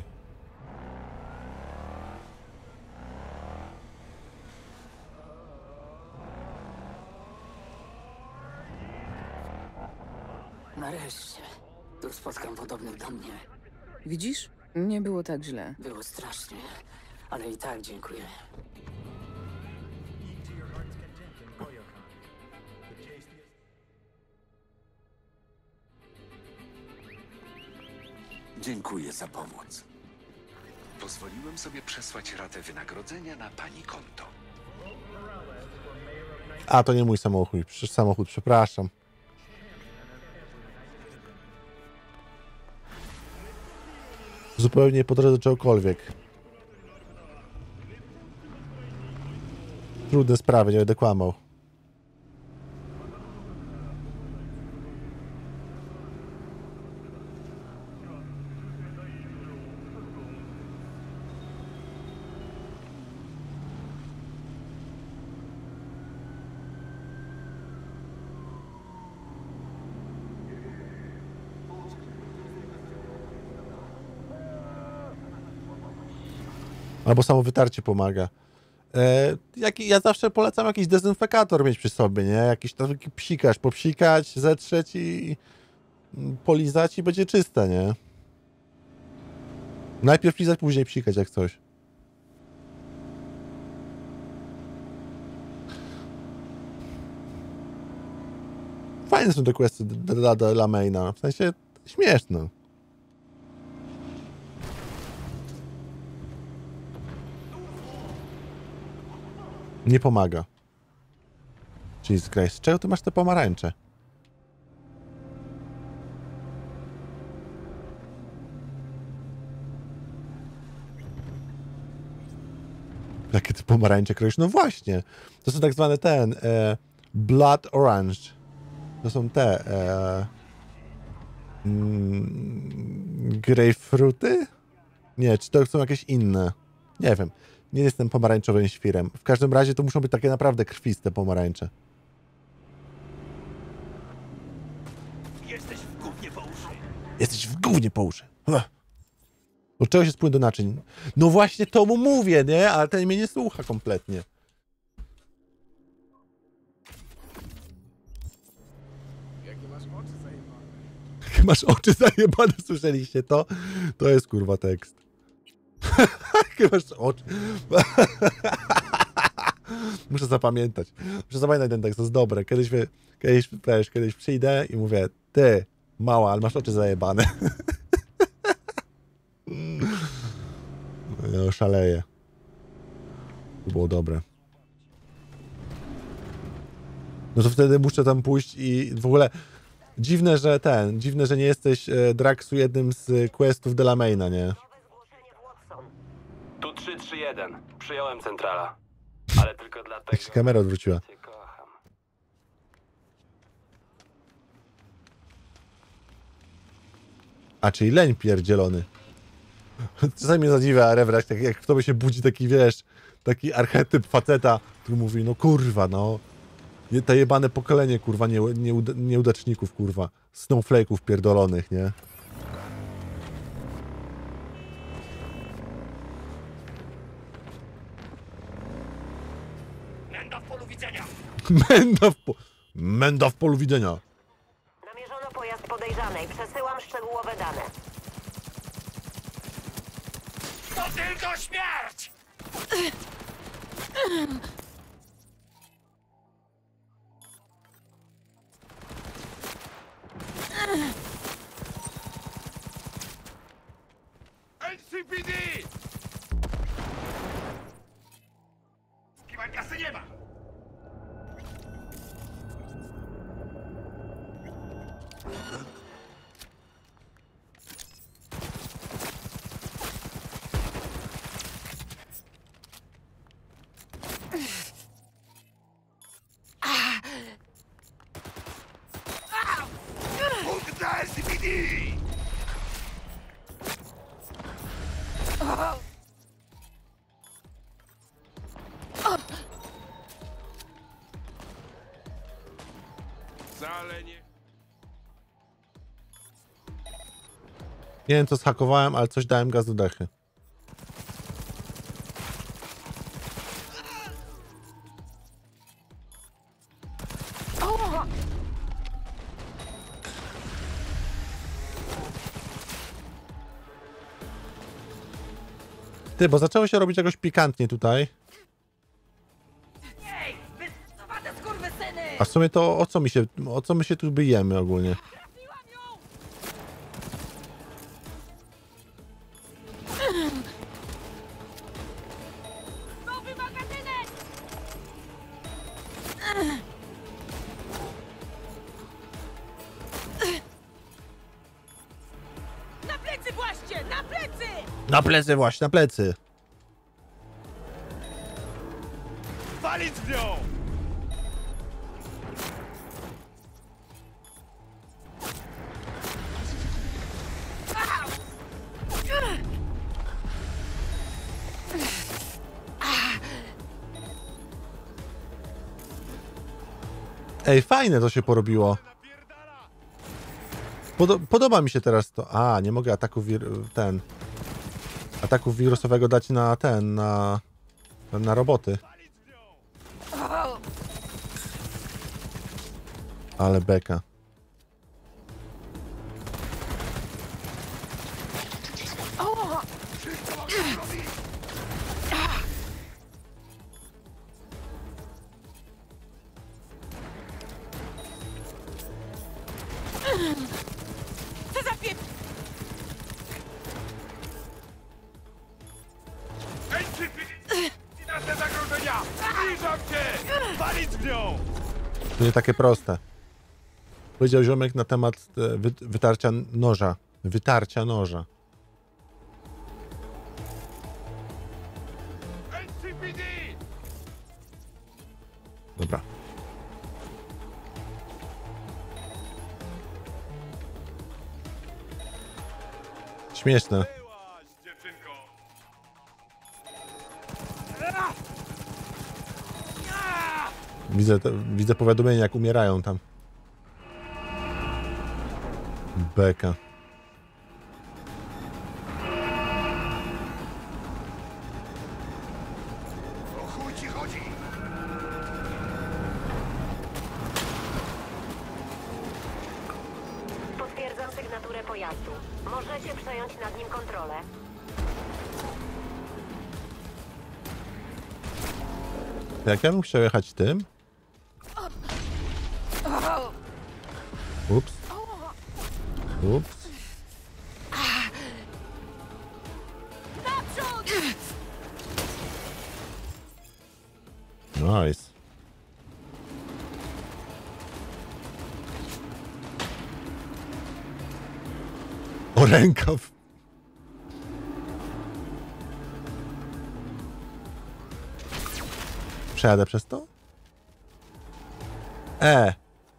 Nareszcie. Tu spotkam podobnych do mnie. Widzisz? Nie było tak źle. Było strasznie, ale i tak dziękuję. Dziękuję za pomoc. Pozwoliłem sobie przesłać ratę wynagrodzenia na pani konto. A, to nie mój samochód. Przecież samochód, przepraszam. Zupełnie po drodze do czegokolwiek. Trudne sprawy, nie będę kłamał. Albo samo wytarcie pomaga. E, jak, ja zawsze polecam jakiś dezynfekator mieć przy sobie, nie? Jakiś taki psikacz, popsikać, zetrzeć i polizać i będzie czyste, nie? Najpierw lizać, później psikać jak coś. Fajne są te questy dla, dla, dla maina, w sensie śmieszne. Nie pomaga. Jesus Christ. Czego ty masz te pomarańcze? Jakie ty pomarańcze kroisz? No właśnie. To są tak zwane ten... E, blood orange. To są te... E, mm, grapefruity? Nie, czy to są jakieś inne? Nie wiem. Nie jestem pomarańczowym świrem. W każdym razie to muszą być takie naprawdę krwiste pomarańcze. Jesteś w gównie po uszy. Jesteś w gównie po uszy. Od czego się spłyń do naczyń? No właśnie to mu mówię, nie? Ale ten mnie nie słucha kompletnie. Jakie masz oczy zajebane? Jakie masz oczy zajebane, słyszeliście to? To jest kurwa tekst. Jakie masz oczy? Muszę zapamiętać. Muszę zapamiętać ten tekst, to jest dobre. Kiedyś, kiedyś, wiesz, kiedyś przyjdę i mówię, ty, Mała, ale masz oczy zajebane. Ja szaleję. To było dobre. No to wtedy muszę tam pójść i w ogóle dziwne, że ten, dziwne, że nie jesteś e, Draxu jednym z questów Delamaina, nie? Tu trzy trzy jeden. Przyjąłem centrala. Ale tylko dlatego... Jak się kamera odwróciła. Cię kocham. A, czyli leń pierdzielony. Czasami mnie zadziwia Rewrak, tak jak w tobie się budzi taki, wiesz, taki archetyp faceta, który mówi, no kurwa, no. To jebane pokolenie, kurwa, nie, nie, nieudaczników, kurwa. Snowflake'ów pierdolonych, nie? Menda w polu widzenia! Menda w, po... Menda w polu widzenia. Namierzono pojazd podejrzanej. Przesyłam szczegółowe dane. To tylko śmierć! N C P D! Skiwać kasy nie ma! Punkt dla N C P D! Wcale nie... Nie wiem, co zhakowałem, ale coś dałem gaz do dechy. Ty, bo zaczęło się robić jakoś pikantnie tutaj. Ej, wycofane skurwysyny! A w sumie to o co mi się, o co my się tu bijemy ogólnie? Nowy magazynek! Na plecy właśnie! Na plecy! Na plecy właśnie, na plecy! Walić w nią! Ej, fajne to się porobiło. Podo podoba mi się teraz to. A, nie mogę ataku wir ten. Ataku wirusowego dać na ten, na na roboty. Ale beka. Co za pie... N C P D! I nasze zagrożenia! Zbliżam się! Walić w nią! To nie takie proste. Powiedział ziomek na temat e, wy wytarcia noża. Wytarcia noża. N C P D! Dobra. Śmieszne. Widzę, te, widzę powiadomienia, jak umierają tam. Beka. O chuj ci chodzi? Potwierdzam sygnaturę pojazdu. Możecie przejąć nad nim kontrolę. Jak ja bym chciał jechać tym? Ups. Ups. Nice. O, rękaw. Przejadę przez to? E.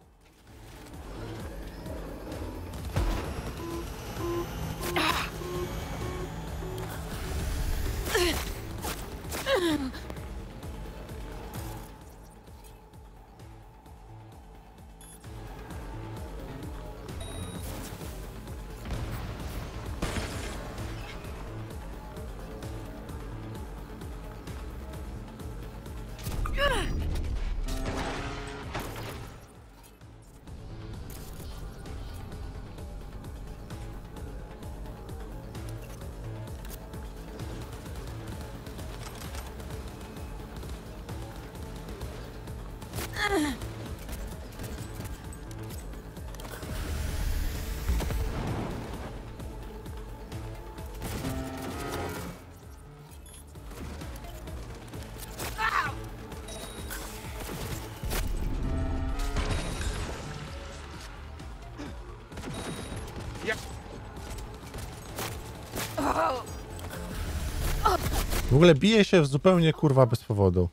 W ogóle bije się zupełnie kurwa bez powodu.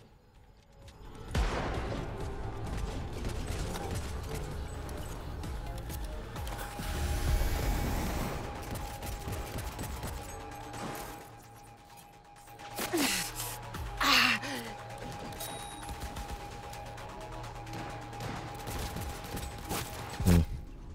Hmm.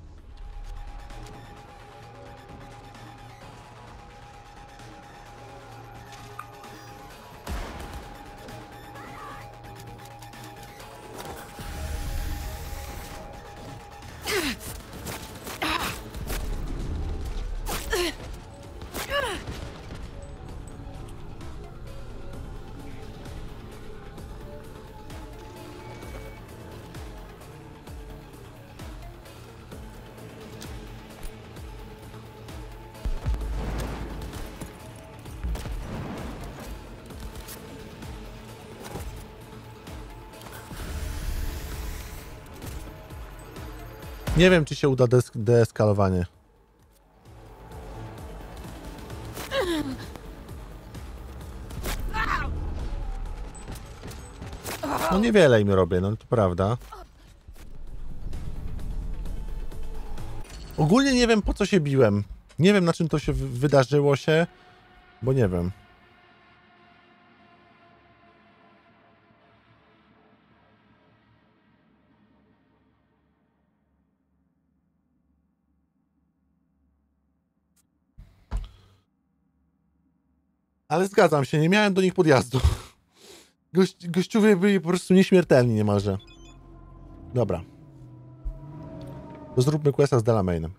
Nie wiem, czy się uda desk deeskalowanie. No niewiele im robię, no to prawda. Ogólnie nie wiem, po co się biłem. Nie wiem, na czym to się wydarzyło się, bo nie wiem. Ale zgadzam się, nie miałem do nich podjazdu. Gość, gościowie byli po prostu nieśmiertelni niemalże. Dobra. To zróbmy questa z Delamainem.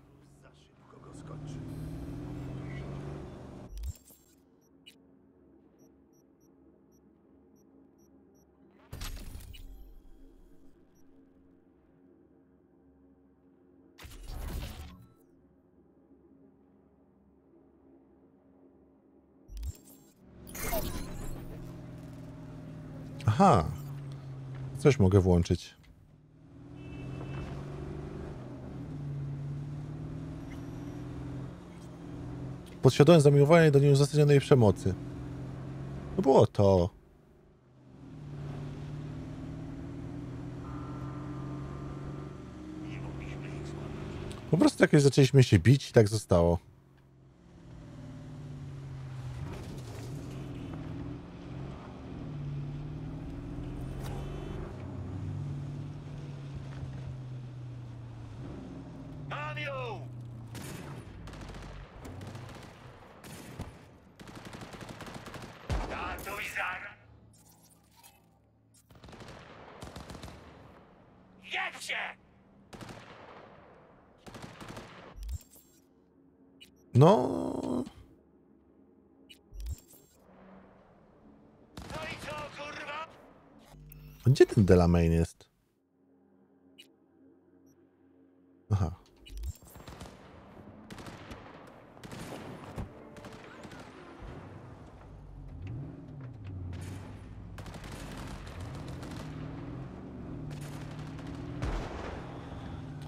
Aha. Coś mogę włączyć. Podświadomie zamiłowanie do nieuzasadnionej przemocy. To było to. Po prostu jakoś zaczęliśmy się bić i tak zostało. No. Gdzie ten Delamain jest? Aha.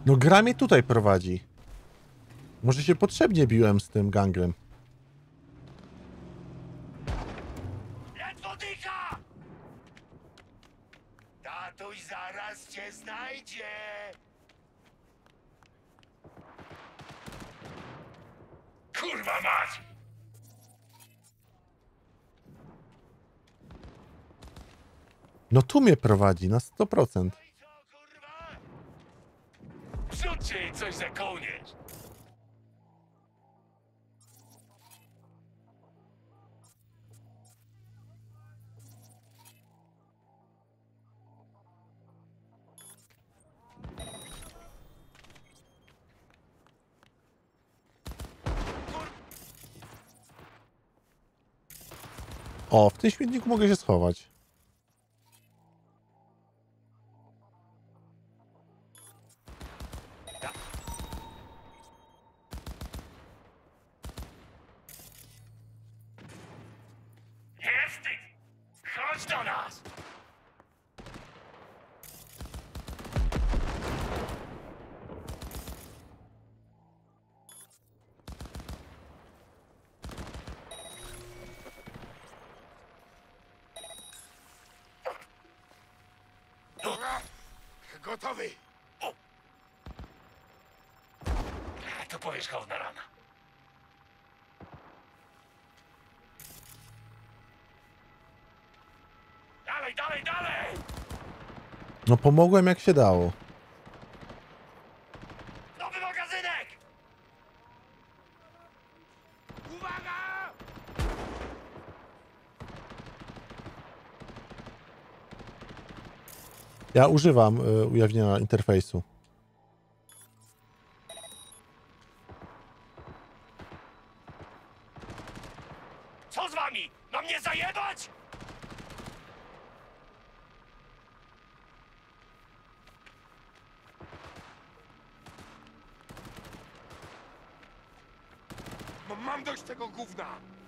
No gra mnie tutaj prowadzi. Może się potrzebnie biłem z tym gangiem. Ledwo dycha! Tatuś zaraz cię znajdzie! Kurwa mać! No tu mnie prowadzi na sto procent. Wrzućcie jej coś za kołnierz! O, w tym śmietniku mogę się schować. Jesteś! Chodź do nas! Gotowy! To powierzchowna rana. Dalej, dalej, dalej! No pomogłem jak się dało. Nowy magazynek! Uwaga! Ja używam y, ujawnienia interfejsu. Co z wami? Mam mnie zajebać? M- Mam dość tego gówna!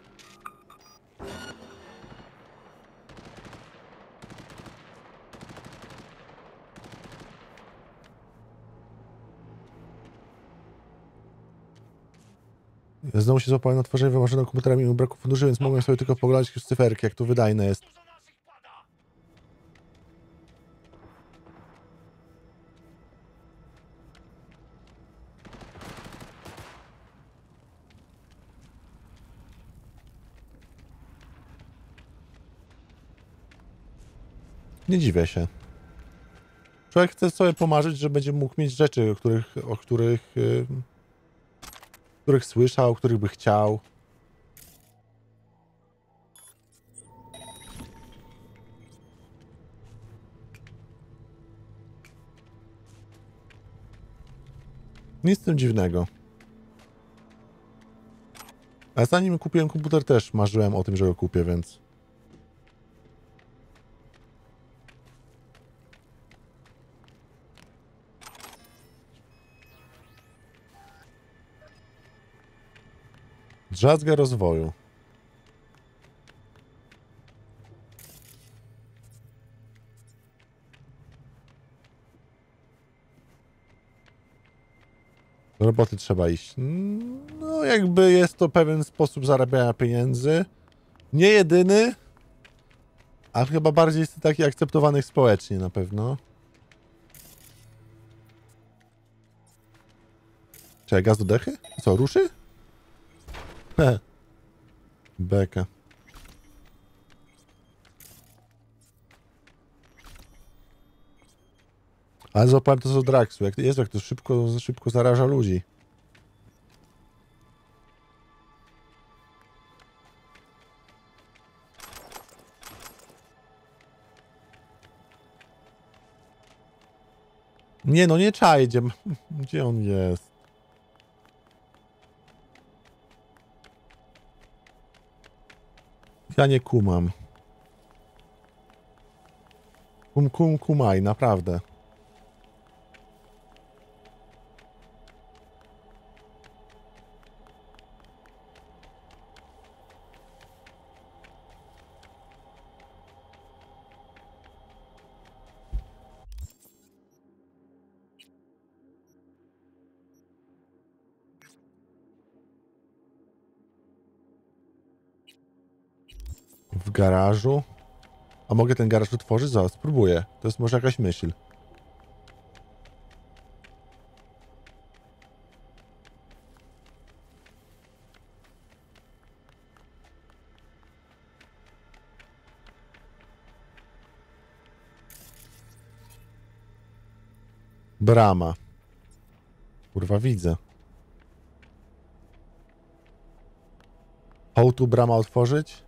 Znowu się złapałem na tworzenie wymarzonego komputerem i mi braku funduszy, więc mogłem sobie tylko poglądać cyferki, jak to wydajne jest. Nie dziwię się. Człowiek chce sobie pomarzyć, że będzie mógł mieć rzeczy, o których, o których, yy, których słyszał, których by chciał. Nic z tym dziwnego. A zanim kupiłem komputer, też marzyłem o tym, że go kupię, więc... Drzazga rozwoju. Do roboty trzeba iść. No, jakby jest to pewien sposób zarabiania pieniędzy. Nie jedyny, a chyba bardziej jest taki akceptowany społecznie na pewno. Czekaj, gaz do dechy? Co, ruszy? He. Beka. Ale złapałem to z Draxu. Jak, jest, jak to szybko, szybko zaraża ludzi. Nie no, nie czajdzie. Gdzie on jest? Ja nie kumam. Kum, kum, kumaj, naprawdę. garażu. A mogę ten garaż otworzyć? Zaraz, spróbuję. To jest może jakaś myśl. Brama. Kurwa, widzę. How tu brama otworzyć?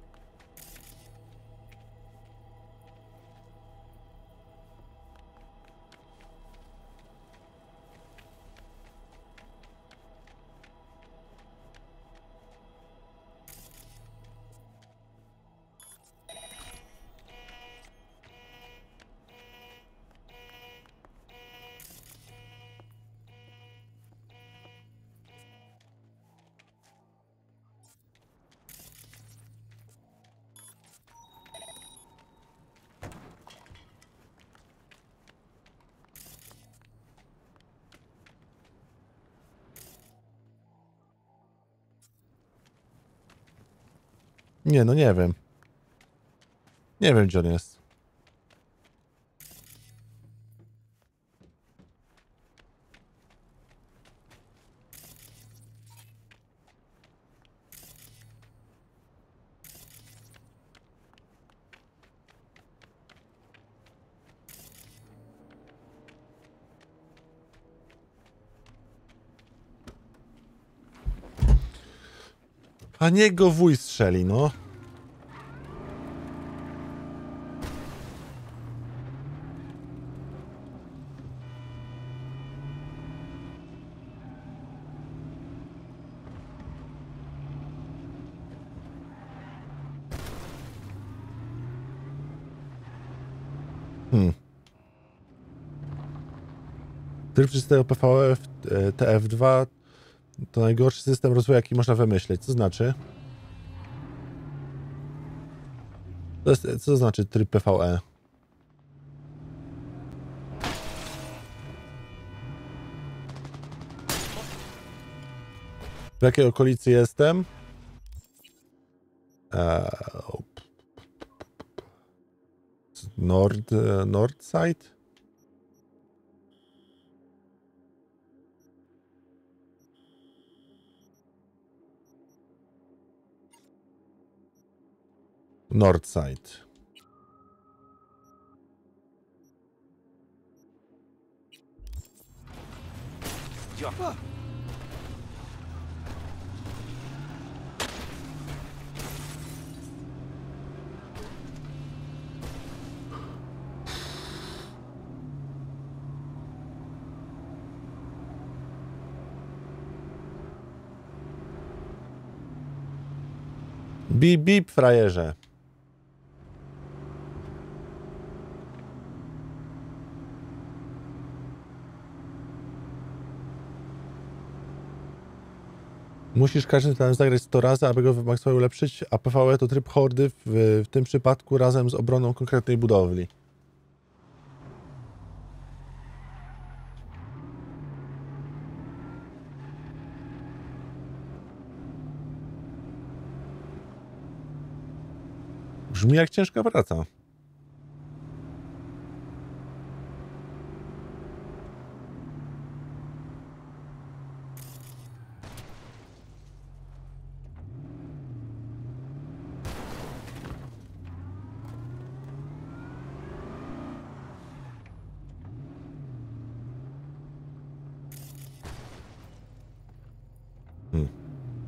Nie, no nie wiem. Nie wiem, gdzie on jest. A niech go wuj strzeli, no. Hmm. Tryb czystego P V F T F dwa to najgorszy system rozwoju, jaki można wymyśleć. Co znaczy? To jest, co to znaczy tryb P V E? W jakiej okolicy jestem? Eee, Nord, Northside? Northside. Ja. Bip, bip, frajerze. Musisz każdym razem zagrać sto razy, aby go maksymalnie ulepszyć, a P V E to tryb hordy, w, w tym przypadku razem z obroną konkretnej budowli. Brzmi jak ciężka praca. Hmm.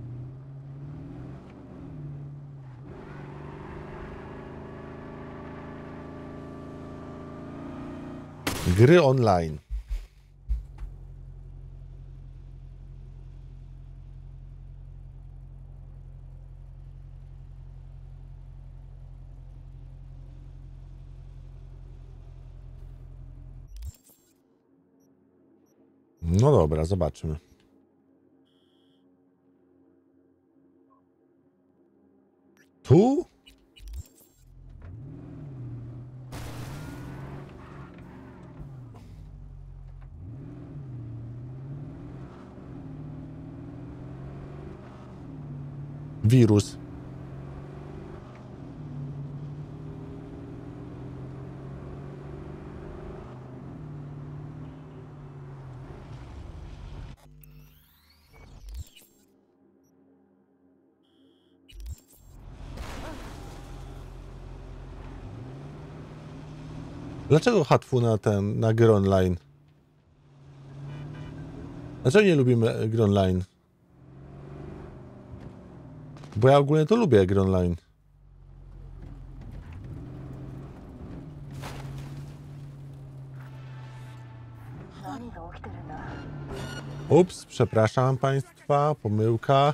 Gry online. No dobra, zobaczmy. Tu? Wirus. Dlaczego hatfu na ten, na gry online? Dlaczego nie lubimy gry online? Bo ja ogólnie to lubię gry online. Ups, przepraszam państwa, pomyłka.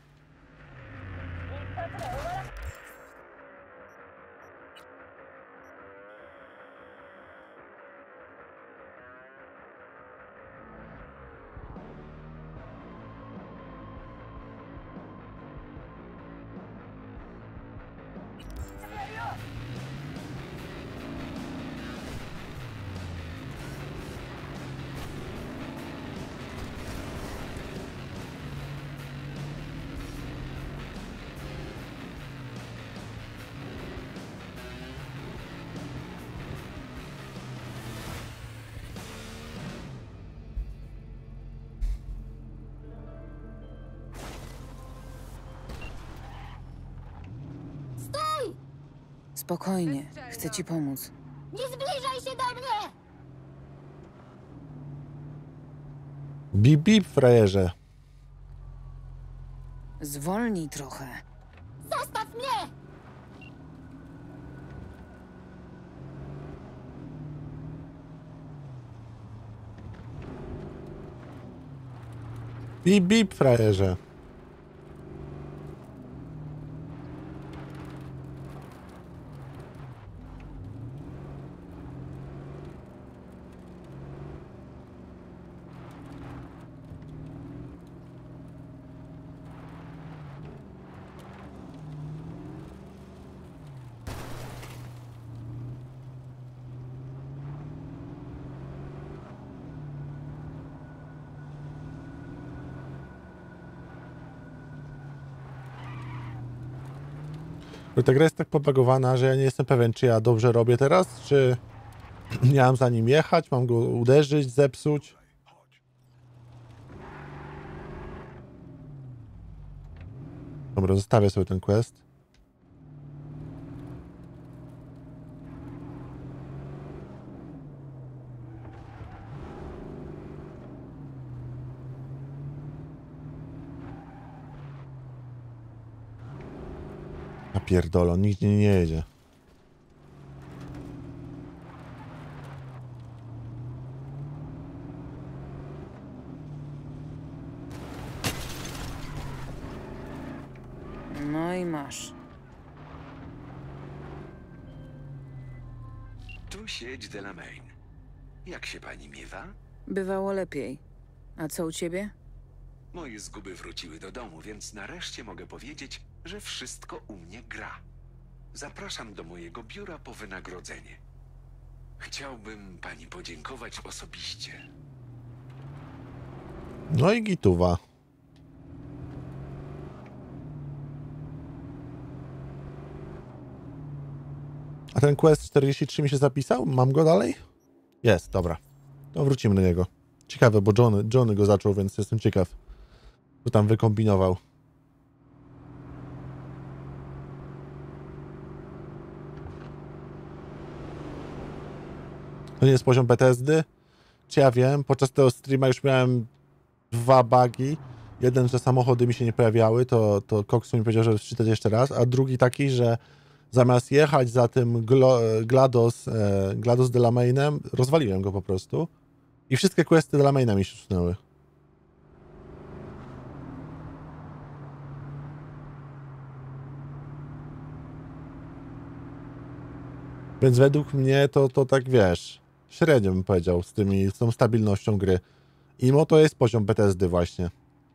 Spokojnie, chcę ci pomóc. Nie zbliżaj się do mnie! Bip, bip, frajerze. Zwolnij trochę. Zostaw mnie! Bip, bip, frajerze. Ta gra jest tak pobagowana, że ja nie jestem pewien, czy ja dobrze robię teraz, czy nie mam za nim jechać, mam go uderzyć, zepsuć. Dobra, zostawię sobie ten quest. Pierdolę, on nigdzie nie jedzie. No i masz. Tu siedź Delamain. Jak się pani miewa? Bywało lepiej. A co u ciebie? Moje zguby wróciły do domu, więc nareszcie mogę powiedzieć, że wszystko u mnie gra. Zapraszam do mojego biura po wynagrodzenie. Chciałbym pani podziękować osobiście. No i gituwa. A ten quest czterdzieści trzy mi się zapisał? Mam go dalej? Jest, dobra. To wrócimy do niego. Ciekawe, bo Johnny, Johnny go zaczął, więc jestem ciekaw, co tam wykombinował. To nie jest poziom P T S D? Czy ja wiem? Podczas tego streama już miałem dwa bugi. Jeden, że samochody mi się nie pojawiały, to, to Koksu mi powiedział, żeby wczytać jeszcze raz, a drugi taki, że zamiast jechać za tym Glo GLaDOS, e, GLaDOS Delamainem, rozwaliłem go po prostu i wszystkie questy Delamaina mi się usunęły. Więc według mnie to, to tak, wiesz, średnio bym powiedział z, tymi, z tą stabilnością gry. Imo to jest poziom P T S D właśnie.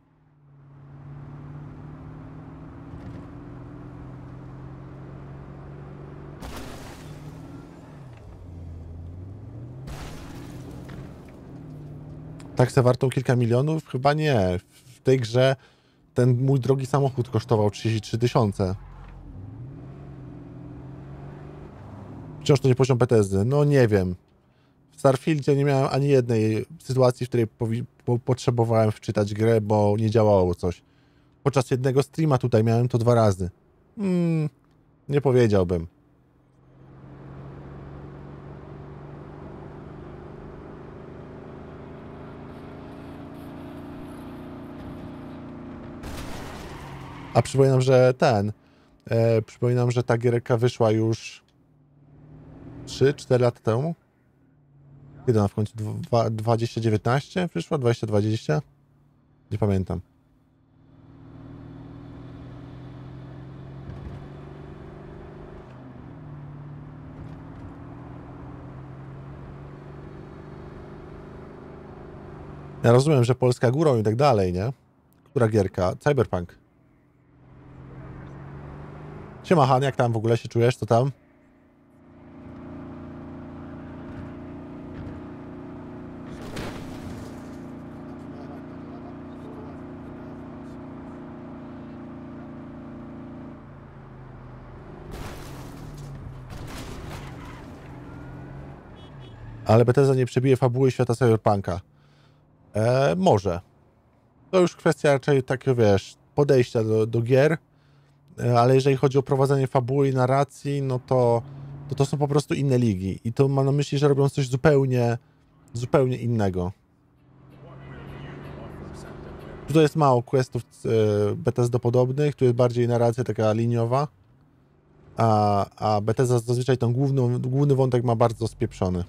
Taksę wartą kilka milionów? Chyba nie. W tej grze ten mój drogi samochód kosztował trzydzieści trzy tysiące. Wciąż to nie poziom P T S D. No nie wiem. W Starfieldzie nie miałem ani jednej sytuacji, w której po potrzebowałem wczytać grę, bo nie działało coś. Podczas jednego streama tutaj miałem to dwa razy. Hmm, nie powiedziałbym. A przypominam, że ten, e, przypominam, że ta gierka wyszła już trzy cztery lata temu. Kiedy ona w końcu? dwadzieścia dziewiętnaście wyszła? dwadzieścia dwadzieścia? Nie pamiętam. Ja rozumiem, że Polska górą i tak dalej, nie? Która gierka? Cyberpunk. Siema Han, jak tam w ogóle się czujesz? Co tam? Ale Bethesda nie przebije fabuły świata Cyberpunka. E, może. To już kwestia raczej takiego, wiesz, podejścia do, do gier, e, ale jeżeli chodzi o prowadzenie fabuły i narracji, no to, to to są po prostu inne ligi. I to mam na myśli, że robią coś zupełnie, zupełnie innego. Tutaj jest mało questów e, Bethesda podobnych, tu jest bardziej narracja taka liniowa, a, a Bethesda zazwyczaj ten główny, główny wątek ma bardzo spieprzony.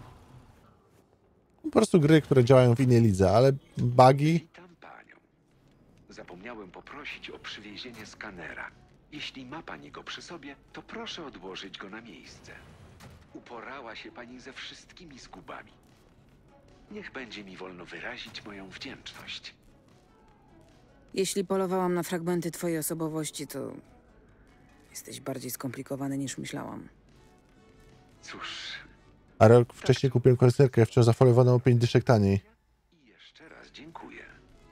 Po prostu gry, które działają w innej lidze, ale bugi... Witam panią. Zapomniałem poprosić o przywiezienie skanera. Jeśli ma pani go przy sobie, to proszę odłożyć go na miejsce. Uporała się pani ze wszystkimi zgubami. Niech będzie mi wolno wyrazić moją wdzięczność. Jeśli polowałam na fragmenty twojej osobowości, to jesteś bardziej skomplikowany niż myślałam. Cóż... A rok wcześniej kupiłem konserkę, wciąż zafalowaną o pięć dyszek taniej. I jeszcze raz dziękuję.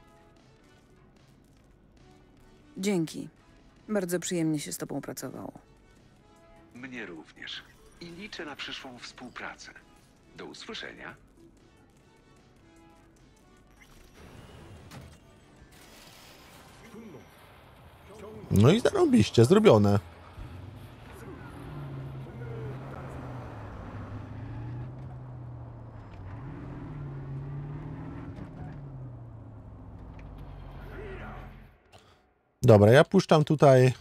Dzięki. Bardzo przyjemnie się z tobą pracowało. Mnie również. I liczę na przyszłą współpracę. Do usłyszenia. No i zarobiście, zrobione. Dobra, ja puszczam tutaj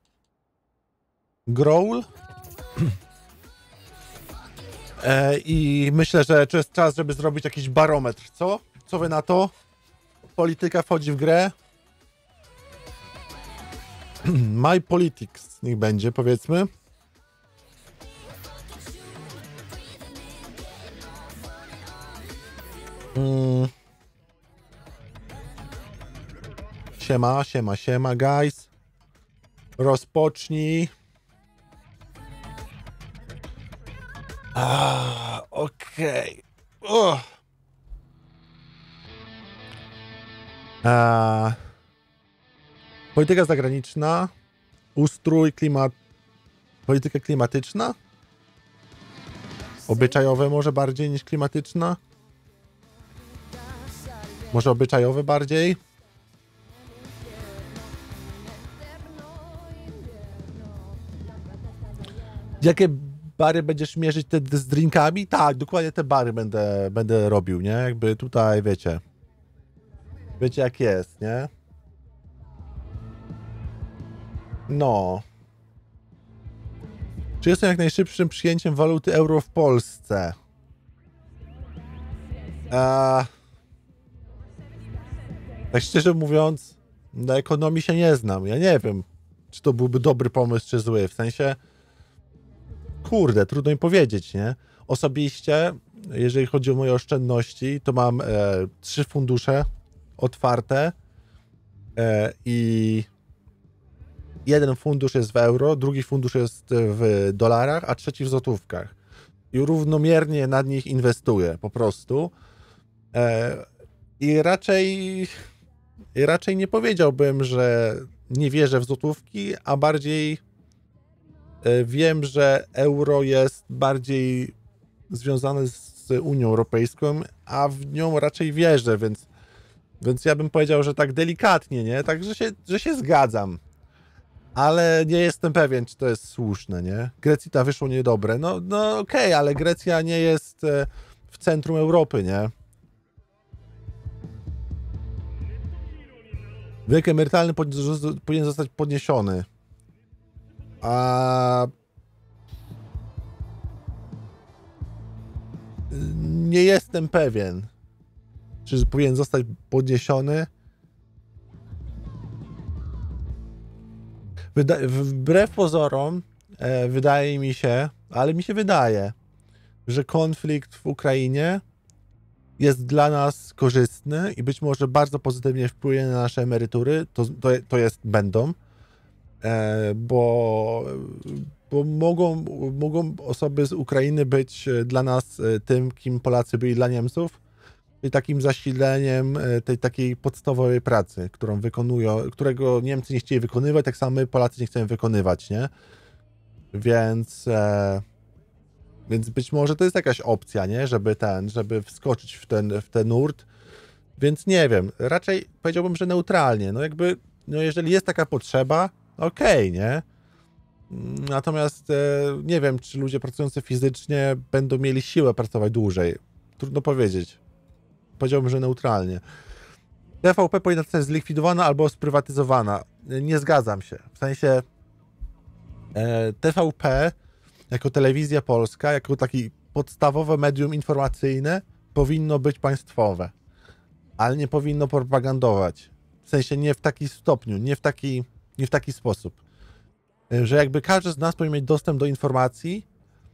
Growl e, i myślę, że to jest czas, żeby zrobić jakiś barometr, co? Co wy na to? Polityka wchodzi w grę. My Politics niech będzie, powiedzmy. Mm. Siema, siema, siema, guys. Rozpocznij. Ah, okej. Okay. Uh. Polityka zagraniczna, ustrój, klimat, polityka klimatyczna, obyczajowe może bardziej niż klimatyczna, może obyczajowe bardziej. Jakie bary będziesz mierzyć te z drinkami? Tak, dokładnie te bary będę, będę robił, nie? Jakby tutaj, wiecie, wiecie jak jest, nie? No. Czy jestem jak najszybszym przyjęciem waluty euro w Polsce? Eee, tak szczerze mówiąc, na ekonomii się nie znam. Ja nie wiem, czy to byłby dobry pomysł, czy zły. W sensie, kurde, trudno mi powiedzieć, nie? Osobiście, jeżeli chodzi o moje oszczędności, to mam e, trzy fundusze otwarte e, i jeden fundusz jest w euro, drugi fundusz jest w dolarach, a trzeci w złotówkach. I równomiernie nad nich inwestuję, po prostu. E, I raczej, i raczej nie powiedziałbym, że nie wierzę w złotówki, a bardziej e, wiem, że euro jest bardziej związane z Unią Europejską, a w nią raczej wierzę, więc, więc ja bym powiedział, że tak delikatnie, nie? Tak, że się, że się zgadzam. Ale nie jestem pewien, czy to jest słuszne, nie? Grecita wyszło niedobre. No, no okej, okay, ale Grecja nie jest w centrum Europy, nie? Wiek emerytalny powinien zostać podniesiony. A... Nie jestem pewien, czy powinien zostać podniesiony. Wyda wbrew pozorom, e, wydaje mi się, ale mi się wydaje, że konflikt w Ukrainie jest dla nas korzystny i być może bardzo pozytywnie wpłynie na nasze emerytury. To, to, to jest, będą, e, bo, bo mogą, mogą osoby z Ukrainy być dla nas tym, kim Polacy byli dla Niemców, i takim zasileniem tej takiej podstawowej pracy, którą wykonują, którego Niemcy nie chcieli wykonywać, tak samo my Polacy nie chcemy wykonywać, nie? Więc, e, więc być może to jest jakaś opcja, nie? Żeby ten, żeby wskoczyć w ten, w ten nurt. Więc nie wiem, raczej powiedziałbym, że neutralnie. No jakby, no jeżeli jest taka potrzeba, okej, okay, nie? Natomiast e, nie wiem, czy ludzie pracujący fizycznie będą mieli siłę pracować dłużej. Trudno powiedzieć. Powiedziałbym, że neutralnie. T V P powinna zostać zlikwidowana albo sprywatyzowana. Nie zgadzam się. W sensie e, T V P jako telewizja polska, jako taki podstawowe medium informacyjne powinno być państwowe, ale nie powinno propagandować. W sensie nie w taki stopniu, nie w taki, nie w taki sposób. E, że jakby każdy z nas powinien mieć dostęp do informacji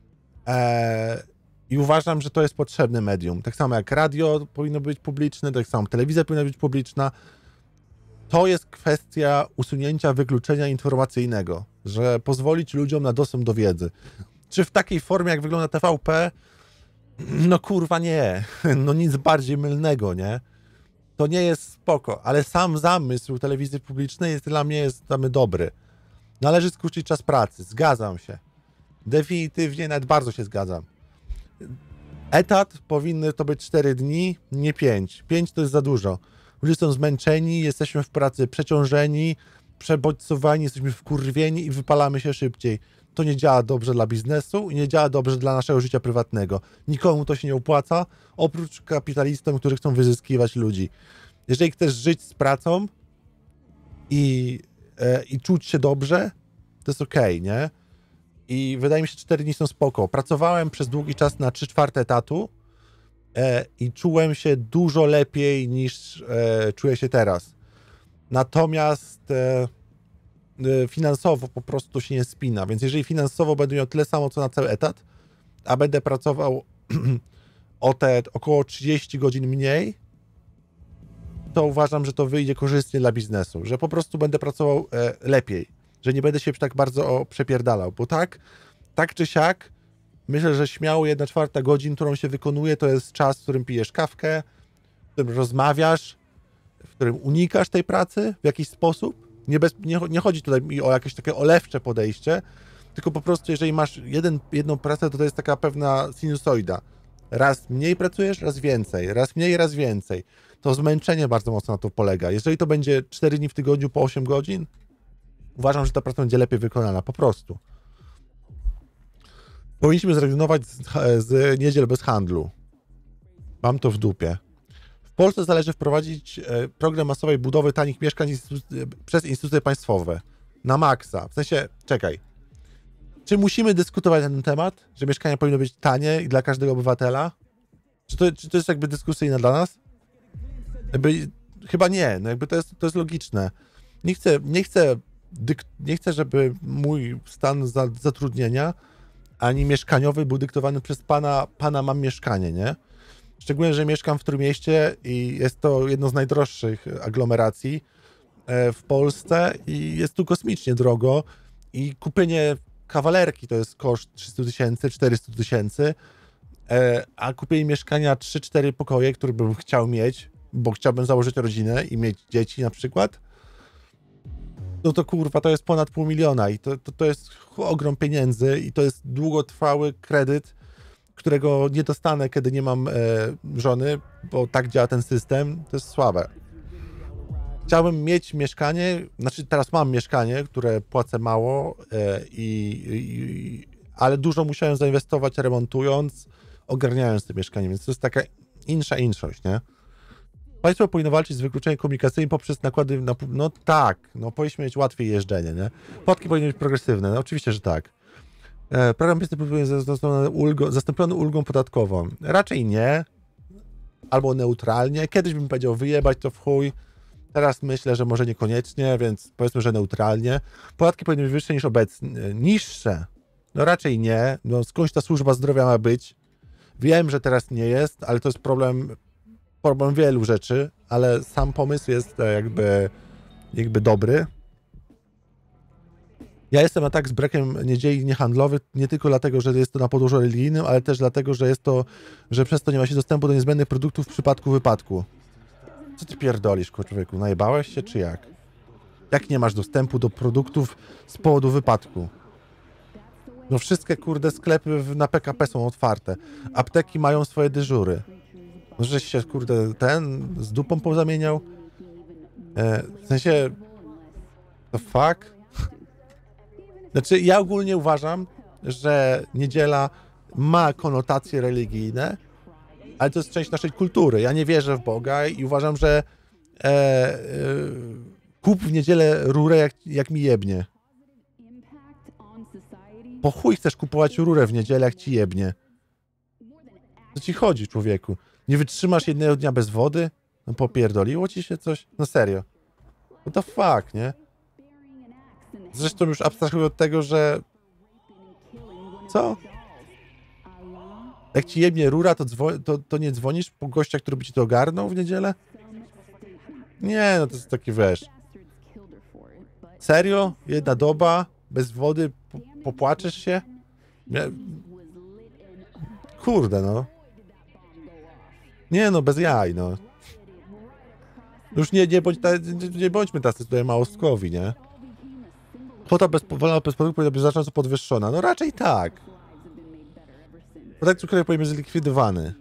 e, i uważam, że to jest potrzebne medium. Tak samo jak radio powinno być publiczne, tak samo telewizja powinna być publiczna. To jest kwestia usunięcia wykluczenia informacyjnego, że pozwolić ludziom na dostęp do wiedzy. Czy w takiej formie, jak wygląda T V P? No kurwa nie. No nic bardziej mylnego, nie? To nie jest spoko, ale sam zamysł telewizji publicznej jest dla mnie jest dla mnie dobry. Należy skrócić czas pracy. Zgadzam się. Definitywnie, nawet bardzo się zgadzam. Etat powinny to być cztery dni, nie pięć. pięć to jest za dużo. Ludzie są zmęczeni, jesteśmy w pracy przeciążeni, przebodźcowani, jesteśmy wkurwieni i wypalamy się szybciej. To nie działa dobrze dla biznesu i nie działa dobrze dla naszego życia prywatnego. Nikomu to się nie opłaca, oprócz kapitalistom, którzy chcą wyzyskiwać ludzi. Jeżeli chcesz żyć z pracą i, e, i czuć się dobrze, to jest okej, okay, nie? I wydaje mi się, że cztery dni są spoko. Pracowałem przez długi czas na trzy czwarte etatu e, i czułem się dużo lepiej niż e, czuję się teraz. Natomiast e, e, finansowo po prostu się nie spina. Więc jeżeli finansowo będę miał tyle samo, co na cały etat, a będę pracował o te około trzydzieści godzin mniej, to uważam, że to wyjdzie korzystnie dla biznesu. Że po prostu będę pracował e, lepiej. Że nie będę się tak bardzo przepierdalał, bo tak, tak czy siak, myślę, że śmiało jedna czwarta godzin, którą się wykonuje, to jest czas, w którym pijesz kawkę, w którym rozmawiasz, w którym unikasz tej pracy w jakiś sposób. Nie, bez, nie, nie chodzi tutaj o jakieś takie olewcze podejście, tylko po prostu jeżeli masz jeden, jedną pracę, to to jest taka pewna sinusoida. Raz mniej pracujesz, raz więcej, raz mniej, raz więcej. To zmęczenie bardzo mocno na to polega. Jeżeli to będzie cztery dni w tygodniu po osiem godzin, uważam, że ta praca będzie lepiej wykonana, po prostu. Powinniśmy zrezygnować z, z niedziel bez handlu. Mam to w dupie. W Polsce zależy wprowadzić program masowej budowy tanich mieszkań przez instytucje państwowe. Na maksa. W sensie, czekaj. Czy musimy dyskutować na ten temat, że mieszkania powinny być tanie i dla każdego obywatela? Czy to, czy to jest jakby dyskusyjne dla nas? Jakby, chyba nie. No jakby to jest, to jest logiczne. Nie chcę, nie chcę nie chcę, żeby mój stan zatrudnienia ani mieszkaniowy był dyktowany przez pana, pana mam mieszkanie, nie? Szczególnie, że mieszkam w Trójmieście i jest to jedno z najdroższych aglomeracji w Polsce i jest tu kosmicznie drogo i kupienie kawalerki to jest koszt trzysta tysięcy, czterysta tysięcy, a kupienie mieszkania trzy cztery pokoje, które bym chciał mieć, bo chciałbym założyć rodzinę i mieć dzieci na przykład, no to kurwa, to jest ponad pół miliona i to, to, to jest ogrom pieniędzy i to jest długotrwały kredyt, którego nie dostanę, kiedy nie mam e, żony, bo tak działa ten system, to jest słabe. Chciałbym mieć mieszkanie, znaczy teraz mam mieszkanie, które płacę mało, e, i, i, ale dużo musiałem zainwestować remontując, ogarniając to mieszkanie, więc to jest taka insza inszość, nie? Państwo powinno walczyć z wykluczeniem komunikacyjnym poprzez nakłady na... No tak, no powinniśmy mieć łatwiej jeżdżenie, nie? Podatki powinny być progresywne, no oczywiście, że tak. E, program pięćset powinien być zastąpiony, ulgo, zastąpiony ulgą podatkową. Raczej nie. Albo neutralnie. Kiedyś bym powiedział wyjebać to w chuj. Teraz myślę, że może niekoniecznie, więc powiedzmy, że neutralnie. Podatki powinny być wyższe niż obecnie. Niższe. No raczej nie. No skądś ta służba zdrowia ma być. Wiem, że teraz nie jest, ale to jest problem, problem wielu rzeczy, ale sam pomysł jest jakby, jakby dobry. Ja jestem na tak z brakiem niedzieli niehandlowych nie tylko dlatego, że jest to na podłożu religijnym, ale też dlatego, że jest to, że przez to nie ma się dostępu do niezbędnych produktów w przypadku wypadku. Co ty pierdolisz, człowieku? Najebałeś się, czy jak? Jak nie masz dostępu do produktów z powodu wypadku? No wszystkie, kurde, sklepy na P K P są otwarte. Apteki mają swoje dyżury. No żeś się, kurde, ten z dupą pozamieniał? E, w sensie... The fuck? Znaczy, ja ogólnie uważam, że niedziela ma konotacje religijne, ale to jest część naszej kultury. Ja nie wierzę w Boga i uważam, że e, e, kup w niedzielę rurę, jak, jak mi jebnie. Po chuj chcesz kupować rurę w niedzielę, jak ci jebnie. Co ci chodzi, człowieku? Nie wytrzymasz jednego dnia bez wody? No popierdoliło ci się coś? No serio. What the fuck, nie? Zresztą już abstrahuję od tego, że... Co? Jak ci jebnie rura, to, to, to nie dzwonisz po gościa, który by ci to ogarnął w niedzielę? Nie, no to jest taki, wiesz... Serio? Jedna doba? Bez wody? Popłaczesz się? Nie... Kurde, no. Nie no, bez jaj, no. Już nie, nie, bądź ta, nie, nie bądźmy tacy tutaj małostkowi, nie? Kwota bez, wolna bez podatku powinna być znacząco podwyższona. No raczej tak. Podatek cukrowy powinien być zlikwidowany.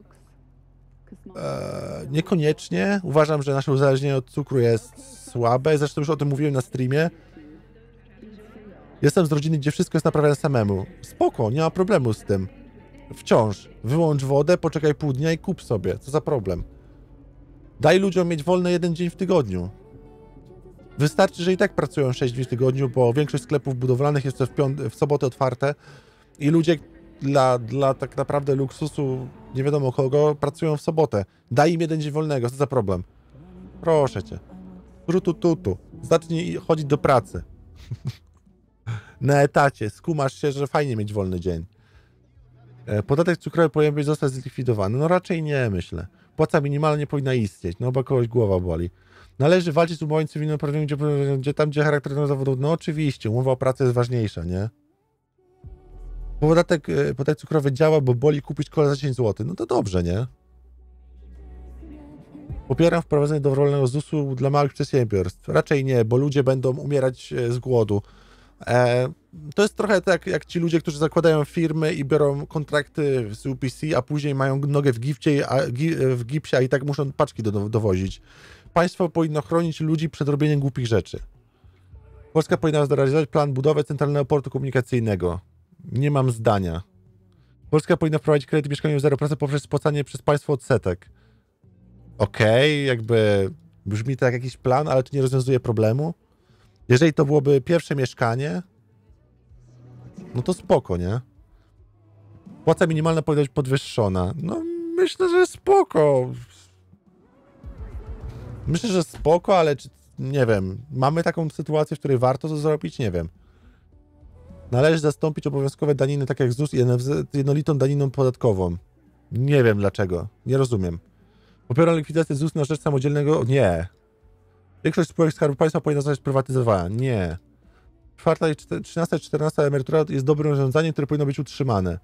Eee, niekoniecznie. Uważam, że nasze uzależnienie od cukru jest słabe. Zresztą już o tym mówiłem na streamie. Jestem z rodziny, gdzie wszystko jest naprawiane samemu. Spoko, nie ma problemu z tym. Wciąż. Wyłącz wodę, poczekaj pół dnia i kup sobie. Co za problem? Daj ludziom mieć wolny jeden dzień w tygodniu. Wystarczy, że i tak pracują sześć dni w tygodniu, bo większość sklepów budowlanych jest w, piąt- w sobotę otwarte i ludzie dla, dla tak naprawdę luksusu nie wiadomo kogo pracują w sobotę. Daj im jeden dzień wolnego, co za problem? Proszę cię. Trutu tutu. Zacznij chodzić do pracy. Na etacie. Skumasz się, że fajnie mieć wolny dzień. Podatek cukrowy powinien być zostać zlikwidowany. No raczej nie, myślę. Płaca minimalna nie powinna istnieć. No bo kogoś głowa boli. Należy walczyć z umowami cywilnymi, gdzie, gdzie tam, gdzie charakter zawodu. No oczywiście, umowa o pracę jest ważniejsza, nie? Podatek, podatek cukrowy działa, bo boli kupić kolę za dziesięć złotych. No to dobrze, nie? Popieram wprowadzenie dobrowolnego Z U S u dla małych przedsiębiorstw. Raczej nie, bo ludzie będą umierać z głodu. E, to jest trochę tak, jak ci ludzie, którzy zakładają firmy i biorą kontrakty z U P C, a później mają nogę w gipcie, a, w gipsie, a i tak muszą paczki do, dowozić. Państwo powinno chronić ludzi przed robieniem głupich rzeczy. Polska powinna zrealizować plan budowy centralnego portu komunikacyjnego. Nie mam zdania. Polska powinna wprowadzić kredyt mieszkaniowy zero procent poprzez spłacanie przez państwo odsetek. Okej, okay, jakby brzmi to jak jakiś plan, ale to nie rozwiązuje problemu. Jeżeli to byłoby pierwsze mieszkanie, no to spoko, nie? Płaca minimalna powinna być podwyższona. No myślę, że spoko. Myślę, że spoko, ale czy, nie wiem, mamy taką sytuację, w której warto to zrobić? Nie wiem. Należy zastąpić obowiązkowe daniny, tak jak Z U S i N F Z, jednolitą daniną podatkową. Nie wiem dlaczego. Nie rozumiem. Popieram likwidację Z U S na rzecz samodzielnego? Nie. Większość spółek Skarbu Państwa powinna zostać prywatyzowana? Nie. Czwarta i trzynasta i czternasta emerytura jest dobrym rozwiązaniem, które powinno być utrzymane.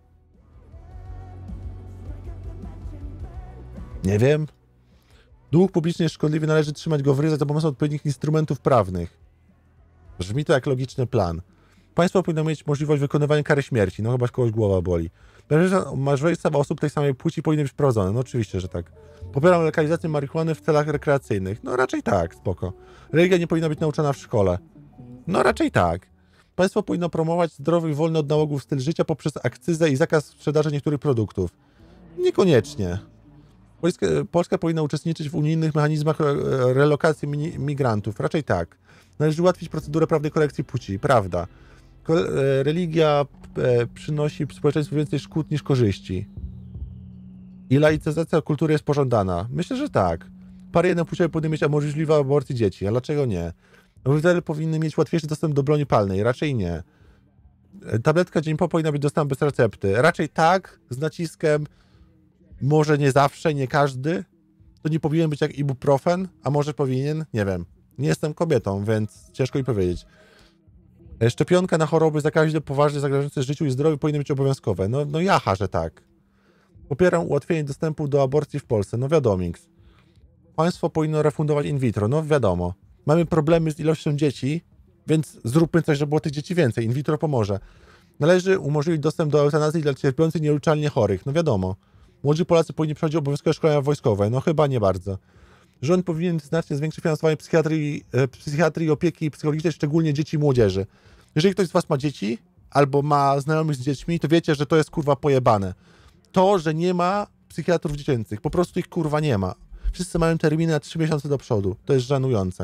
Nie wiem. Dług publiczny jest szkodliwy, należy trzymać go w ryzach za pomocą odpowiednich instrumentów prawnych. Brzmi to jak logiczny plan. Państwo powinno mieć możliwość wykonywania kary śmierci. No chyba kogoś głowa boli. Małżeństwa osób tej samej płci powinny być wprowadzone. No oczywiście, że tak. Popieram legalizację marihuany w celach rekreacyjnych. No raczej tak, spoko. Religia nie powinna być nauczana w szkole. No raczej tak. Państwo powinno promować zdrowy i wolny od nałogów styl życia poprzez akcyzę i zakaz sprzedaży niektórych produktów. Niekoniecznie. Polska, Polska powinna uczestniczyć w unijnych mechanizmach relokacji migrantów. Raczej tak. Należy ułatwić procedurę prawnej korekcji płci. Prawda. Ko religia e, przynosi społeczeństwu więcej szkód niż korzyści. I laicyzacja kultury jest pożądana. Myślę, że tak. Pary jednopłciowe powinny mieć możliwe aborcji dzieci. A dlaczego nie? Obywatele powinny mieć łatwiejszy dostęp do broni palnej. Raczej nie. Tabletka dzień po powinna być dostępna bez recepty. Raczej tak, z naciskiem. Może nie zawsze, nie każdy. To nie powinien być jak ibuprofen, a może powinien? Nie wiem. Nie jestem kobietą, więc ciężko mi powiedzieć. Szczepionka na choroby zakaźne poważnie zagrażające życiu i zdrowiu powinny być obowiązkowe. No, no jaha, że tak. Popieram ułatwienie dostępu do aborcji w Polsce. No wiadomiks. Państwo powinno refundować in vitro. No wiadomo. Mamy problemy z ilością dzieci, więc zróbmy coś, żeby było tych dzieci więcej. In vitro pomoże. Należy umożliwić dostęp do eutanazji dla cierpiących nieuleczalnie chorych. No wiadomo. Młodzi Polacy powinni przechodzić obowiązkowe szkolenia wojskowe. No chyba nie bardzo. Rząd powinien znacznie zwiększyć finansowanie psychiatrii, psychiatrii i opieki psychologicznej, szczególnie dzieci i młodzieży. Jeżeli ktoś z was ma dzieci, albo ma znajomych z dziećmi, to wiecie, że to jest kurwa pojebane. To, że nie ma psychiatrów dziecięcych. Po prostu ich kurwa nie ma. Wszyscy mają terminy na trzy miesiące do przodu. To jest żenujące.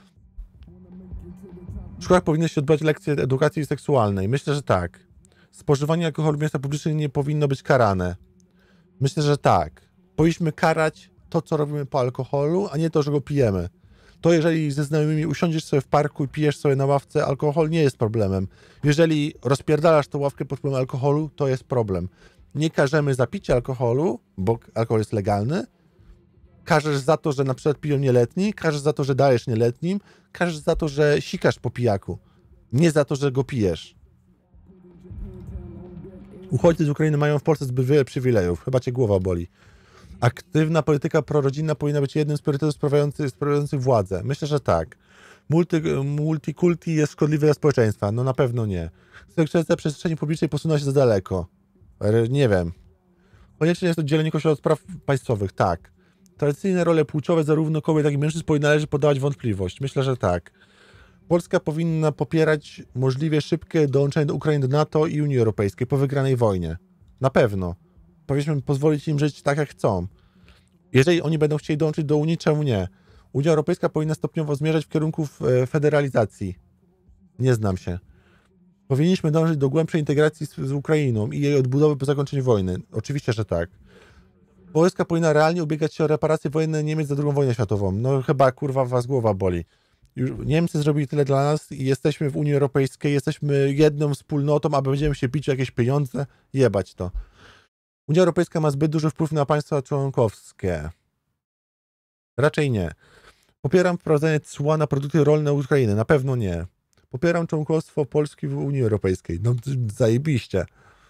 W szkołach powinny się odbywać lekcje edukacji seksualnej. Myślę, że tak. Spożywanie alkoholu w miejscach publicznych nie powinno być karane. Myślę, że tak. Powinniśmy karać to, co robimy po alkoholu, a nie to, że go pijemy. To jeżeli ze znajomymi usiądziesz sobie w parku i pijesz sobie na ławce, alkohol nie jest problemem. Jeżeli rozpierdalasz tą ławkę pod wpływem alkoholu, to jest problem. Nie karzemy za picie alkoholu, bo alkohol jest legalny. Karzesz za to, że na przykład piją nieletni, karzesz za to, że dajesz nieletnim, karzesz za to, że sikasz po pijaku. Nie za to, że go pijesz. Uchodźcy z Ukrainy mają w Polsce zbyt wiele przywilejów. Chyba cię głowa boli. Aktywna polityka prorodzinna powinna być jednym z priorytetów sprawujących, sprawujących władzę. Myślę, że tak. Multi, multikulti jest szkodliwy dla społeczeństwa. No na pewno nie. Seksualizacja przestrzeni publicznej posunęła się za daleko. Nie wiem. Koniecznie jest to dzielenie kościoła od spraw państwowych. Tak. Tradycyjne role płciowe zarówno kobiet, jak i mężczyzn należy podawać wątpliwość. Myślę, że tak. Polska powinna popierać możliwie szybkie dołączenie do Ukrainy do NATO i Unii Europejskiej po wygranej wojnie. Na pewno. Powinniśmy pozwolić im żyć tak, jak chcą. Jeżeli oni będą chcieli dołączyć do Unii, czemu nie? Unia Europejska powinna stopniowo zmierzać w kierunku federalizacji. Nie znam się. Powinniśmy dążyć do głębszej integracji z, z Ukrainą i jej odbudowy po zakończeniu wojny. Oczywiście, że tak. Polska powinna realnie ubiegać się o reparacje wojenne Niemiec za drugą wojnę światową. No chyba, kurwa, was głowa boli. Już Niemcy zrobili tyle dla nas i jesteśmy w Unii Europejskiej, jesteśmy jedną wspólnotą, a będziemy się bić o jakieś pieniądze. Jebać to. Unia Europejska ma zbyt duży wpływ na państwa członkowskie. Raczej nie. Popieram wprowadzenie cła na produkty rolne Ukrainy. Na pewno nie. Popieram członkostwo Polski w Unii Europejskiej. No zajebiście.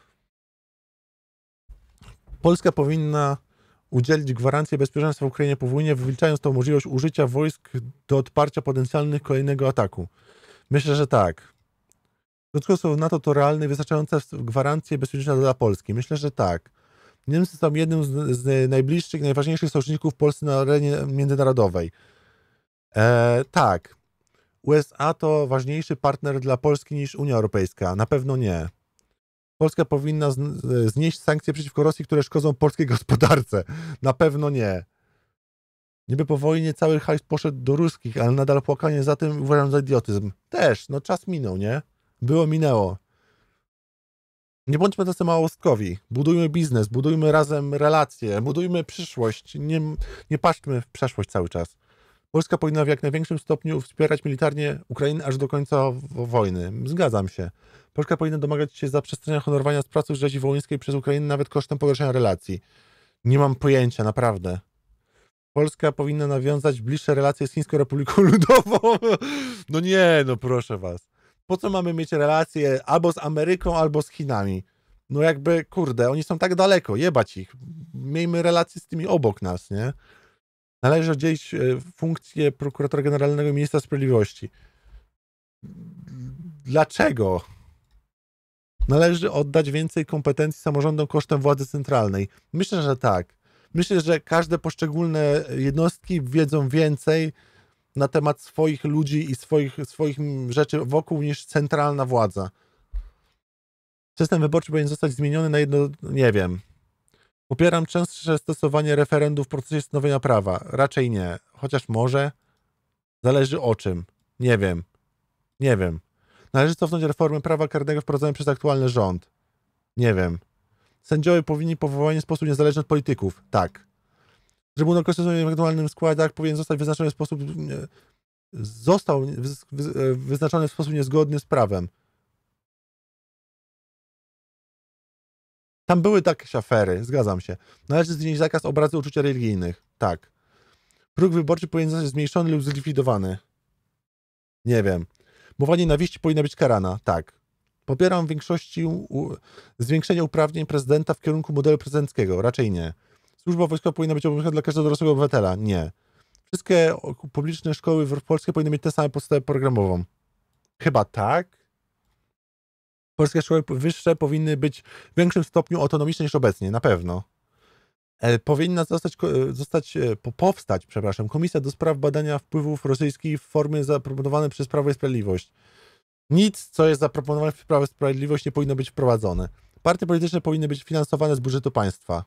Polska powinna udzielić gwarancji bezpieczeństwa Ukrainie po wojnie, wywliczając tą możliwość użycia wojsk do odparcia potencjalnych kolejnego ataku. Myślę, że tak. Członkostwo w NATO to realne i wystarczające gwarancje bezpieczeństwa dla Polski. Myślę, że tak. Niemcy są jednym z, z najbliższych, najważniejszych sojuszników Polscy na arenie międzynarodowej. E, tak. U S A to ważniejszy partner dla Polski niż Unia Europejska. Na pewno nie. Polska powinna z, znieść sankcje przeciwko Rosji, które szkodzą polskiej gospodarce. Na pewno nie. Niby po wojnie cały hajs poszedł do ruskich, ale nadal płakanie za tym uważam za idiotyzm. Też, no czas minął, nie? Było, minęło. Nie bądźmy tacy małostkowi. Budujmy biznes, budujmy razem relacje, budujmy przyszłość. Nie, nie patrzmy w przeszłość cały czas. Polska powinna w jak największym stopniu wspierać militarnie Ukrainę aż do końca wojny. Zgadzam się. Polska powinna domagać się zaprzestania honorowania z pracy rzezi wołyńskiej przez Ukrainę nawet kosztem pogorszenia relacji. Nie mam pojęcia, naprawdę. Polska powinna nawiązać bliższe relacje z Chińską Republiką Ludową. No nie, no proszę was. Po co mamy mieć relacje albo z Ameryką, albo z Chinami? No jakby, kurde, oni są tak daleko, jebać ich. Miejmy relacje z tymi obok nas, nie? Należy oddzielić funkcję prokuratora generalnego i ministra sprawiedliwości. Dlaczego? Należy oddać więcej kompetencji samorządom kosztem władzy centralnej. Myślę, że tak. Myślę, że każde poszczególne jednostki wiedzą więcej na temat swoich ludzi i swoich, swoich rzeczy wokół niż centralna władza. System wyborczy powinien zostać zmieniony na jedno, nie wiem. Popieram częstsze stosowanie referendum w procesie stanowienia prawa. Raczej nie. Chociaż może. Zależy o czym. Nie wiem. Nie wiem. Należy cofnąć reformy prawa karnego wprowadzone przez aktualny rząd. Nie wiem. Sędziowie powinni powołani w sposób niezależny od polityków. Tak. Trybunał Konstytucyjny w aktualnym składach powinien zostać wyznaczony w sposób... Został wyznaczony w sposób niezgodny z prawem. Tam były takie afery, zgadzam się. Należy zdjąć zakaz obrazy uczucia religijnych. Tak. Próg wyborczy powinien zostać zmniejszony lub zlikwidowany. Nie wiem. Mowa nienawiści powinna być karana. Tak. Popieram w większości u... zwiększenie uprawnień prezydenta w kierunku modelu prezydenckiego. Raczej nie. Służba wojskowa powinna być obowiązkowa dla każdego dorosłego obywatela. Nie. Wszystkie publiczne szkoły w Polsce powinny mieć tę samą podstawę programową. Chyba tak. Polskie szkoły wyższe powinny być w większym stopniu autonomiczne niż obecnie. Na pewno. E, powinna zostać, zostać po, powstać, przepraszam, Komisja do spraw badania wpływów rosyjskich w formie zaproponowanej przez Prawo i Sprawiedliwość. Nic, co jest zaproponowane przez Prawo i Sprawiedliwość, nie powinno być wprowadzone. Partie polityczne powinny być finansowane z budżetu państwa.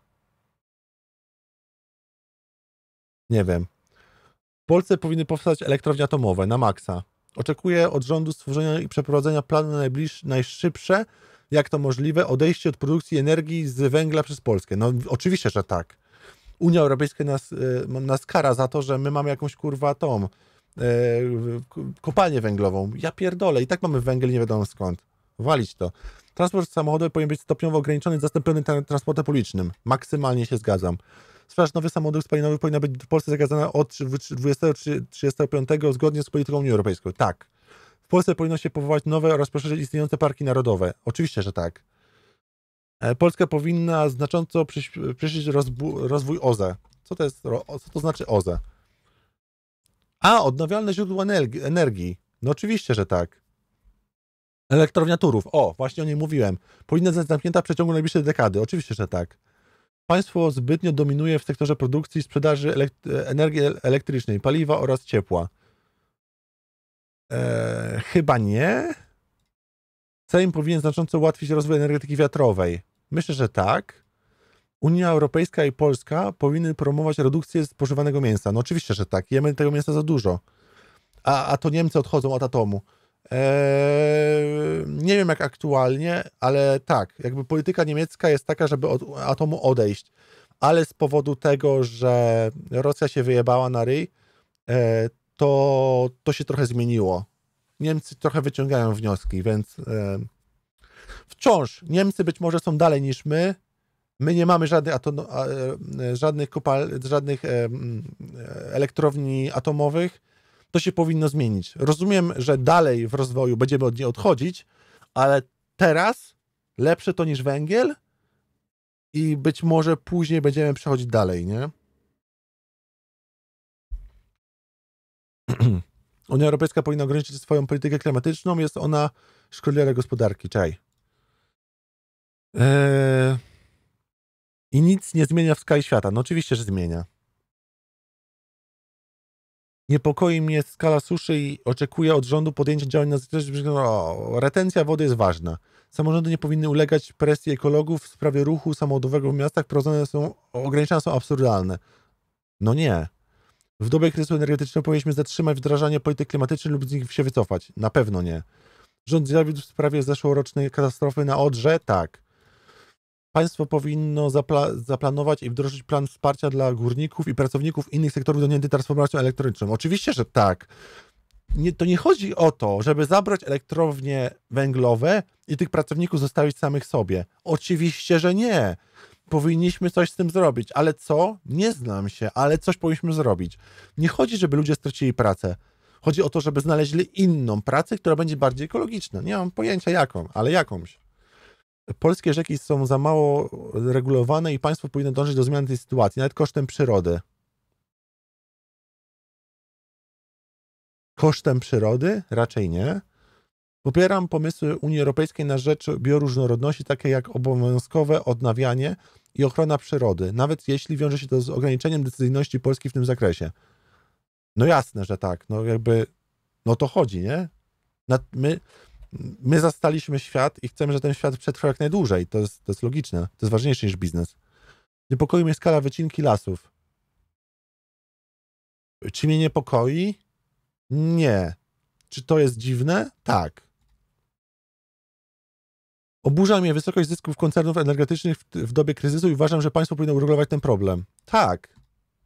Nie wiem. W Polsce powinny powstać elektrownie atomowe na maksa. Oczekuję od rządu stworzenia i przeprowadzenia planu na najbliższe, najszybsze, jak to możliwe, odejście od produkcji energii z węgla przez Polskę. No oczywiście, że tak. Unia Europejska nas, nas kara za to, że my mamy jakąś kurwa tą e, kopalnię węglową. Ja pierdolę. I tak mamy węgiel nie wiadomo skąd. Walić to. Transport samochodowy powinien być stopniowo ograniczony i zastąpiony transportem publicznym. Maksymalnie się zgadzam. Sprzedaż nowych samochodów spalinowych powinna być w Polsce zakazana od dwudziestego trzydziestego piątego zgodnie z polityką Unii Europejskiej. Tak. W Polsce powinno się powołać nowe oraz poszerzyć istniejące parki narodowe. Oczywiście, że tak. Polska powinna znacząco przyspieszyć rozwój O Z E. Co to jest, co to znaczy O Z E? A, odnawialne źródła energii. No oczywiście, że tak. Elektrownia Turów. O, właśnie o niej mówiłem. Powinna zostać zamknięta w przeciągu najbliższej dekady. Oczywiście, że tak. Państwo zbytnio dominuje w sektorze produkcji i sprzedaży elekt- energii elektrycznej, paliwa oraz ciepła. Eee, chyba nie. Sejm powinien znacząco ułatwić rozwój energetyki wiatrowej. Myślę, że tak. Unia Europejska i Polska powinny promować redukcję spożywanego mięsa. No oczywiście, że tak. Jemy tego mięsa za dużo. A, a to Niemcy odchodzą od atomu. Eee, nie wiem jak aktualnie, ale tak, jakby polityka niemiecka jest taka, żeby od atomu odejść, ale z powodu tego, że Rosja się wyjebała na ryj, e, to, to się trochę zmieniło. Niemcy trochę wyciągają wnioski, więc e, wciąż Niemcy być może są dalej niż my. My nie mamy żadnych, atom, e, żadnych, kopal, żadnych e, elektrowni atomowych. To się powinno zmienić. Rozumiem, że dalej w rozwoju będziemy od niej odchodzić, ale teraz lepsze to niż węgiel i być może później będziemy przechodzić dalej, nie? Unia Europejska powinna ograniczyć swoją politykę klimatyczną, jest ona szkodliwa dla gospodarki. Czaj. Eee... I nic nie zmienia w skali świata. No oczywiście, że zmienia. Niepokoi mnie skala suszy i oczekuję od rządu podjęcia działań na rzecz, retencja wody jest ważna. Samorządy nie powinny ulegać presji ekologów w sprawie ruchu samochodowego w miastach, prowadzone są, ograniczenia są absurdalne. No nie. W dobie kryzysu energetycznego powinniśmy zatrzymać wdrażanie polityk klimatycznych lub z nich się wycofać. Na pewno nie. Rząd zawiódł w sprawie zeszłorocznej katastrofy na Odrze? Tak. Państwo powinno zapla- zaplanować i wdrożyć plan wsparcia dla górników i pracowników innych sektorów dotkniętych transformacją elektroniczną. Oczywiście, że tak. Nie, to nie chodzi o to, żeby zabrać elektrownie węglowe i tych pracowników zostawić samych sobie. Oczywiście, że nie. Powinniśmy coś z tym zrobić. Ale co? Nie znam się, ale coś powinniśmy zrobić. Nie chodzi, żeby ludzie stracili pracę. Chodzi o to, żeby znaleźli inną pracę, która będzie bardziej ekologiczna. Nie mam pojęcia jaką, ale jakąś. Polskie rzeki są za mało regulowane i państwo powinno dążyć do zmiany tej sytuacji, nawet kosztem przyrody. Kosztem przyrody? Raczej nie. Popieram pomysły Unii Europejskiej na rzecz bioróżnorodności, takie jak obowiązkowe odnawianie i ochrona przyrody, nawet jeśli wiąże się to z ograniczeniem decyzyjności Polski w tym zakresie. No jasne, że tak. No jakby, no to chodzi, nie? My... My zastaliśmy świat i chcemy, że ten świat przetrwał jak najdłużej. To jest, to jest logiczne. To jest ważniejsze niż biznes. Niepokoi mnie skala wycinki lasów. Czy mnie niepokoi? Nie. Czy to jest dziwne? Tak. Oburza mnie wysokość zysków koncernów energetycznych w, w dobie kryzysu i uważam, że państwo powinno uregulować ten problem. Tak.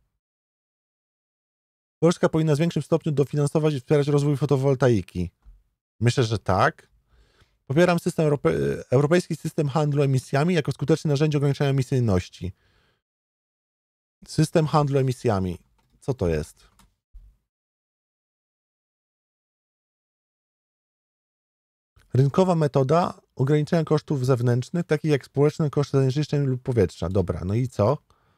Polska powinna w większym stopniu dofinansować i wspierać rozwój fotowoltaiki. Myślę, że tak. Popieram system Europe... europejski system handlu emisjami jako skuteczne narzędzie ograniczenia emisyjności. System handlu emisjami. Co to jest? Rynkowa metoda ograniczenia kosztów zewnętrznych, takich jak społeczne koszty zanieczyszczeń lub powietrza. Dobra, no i co?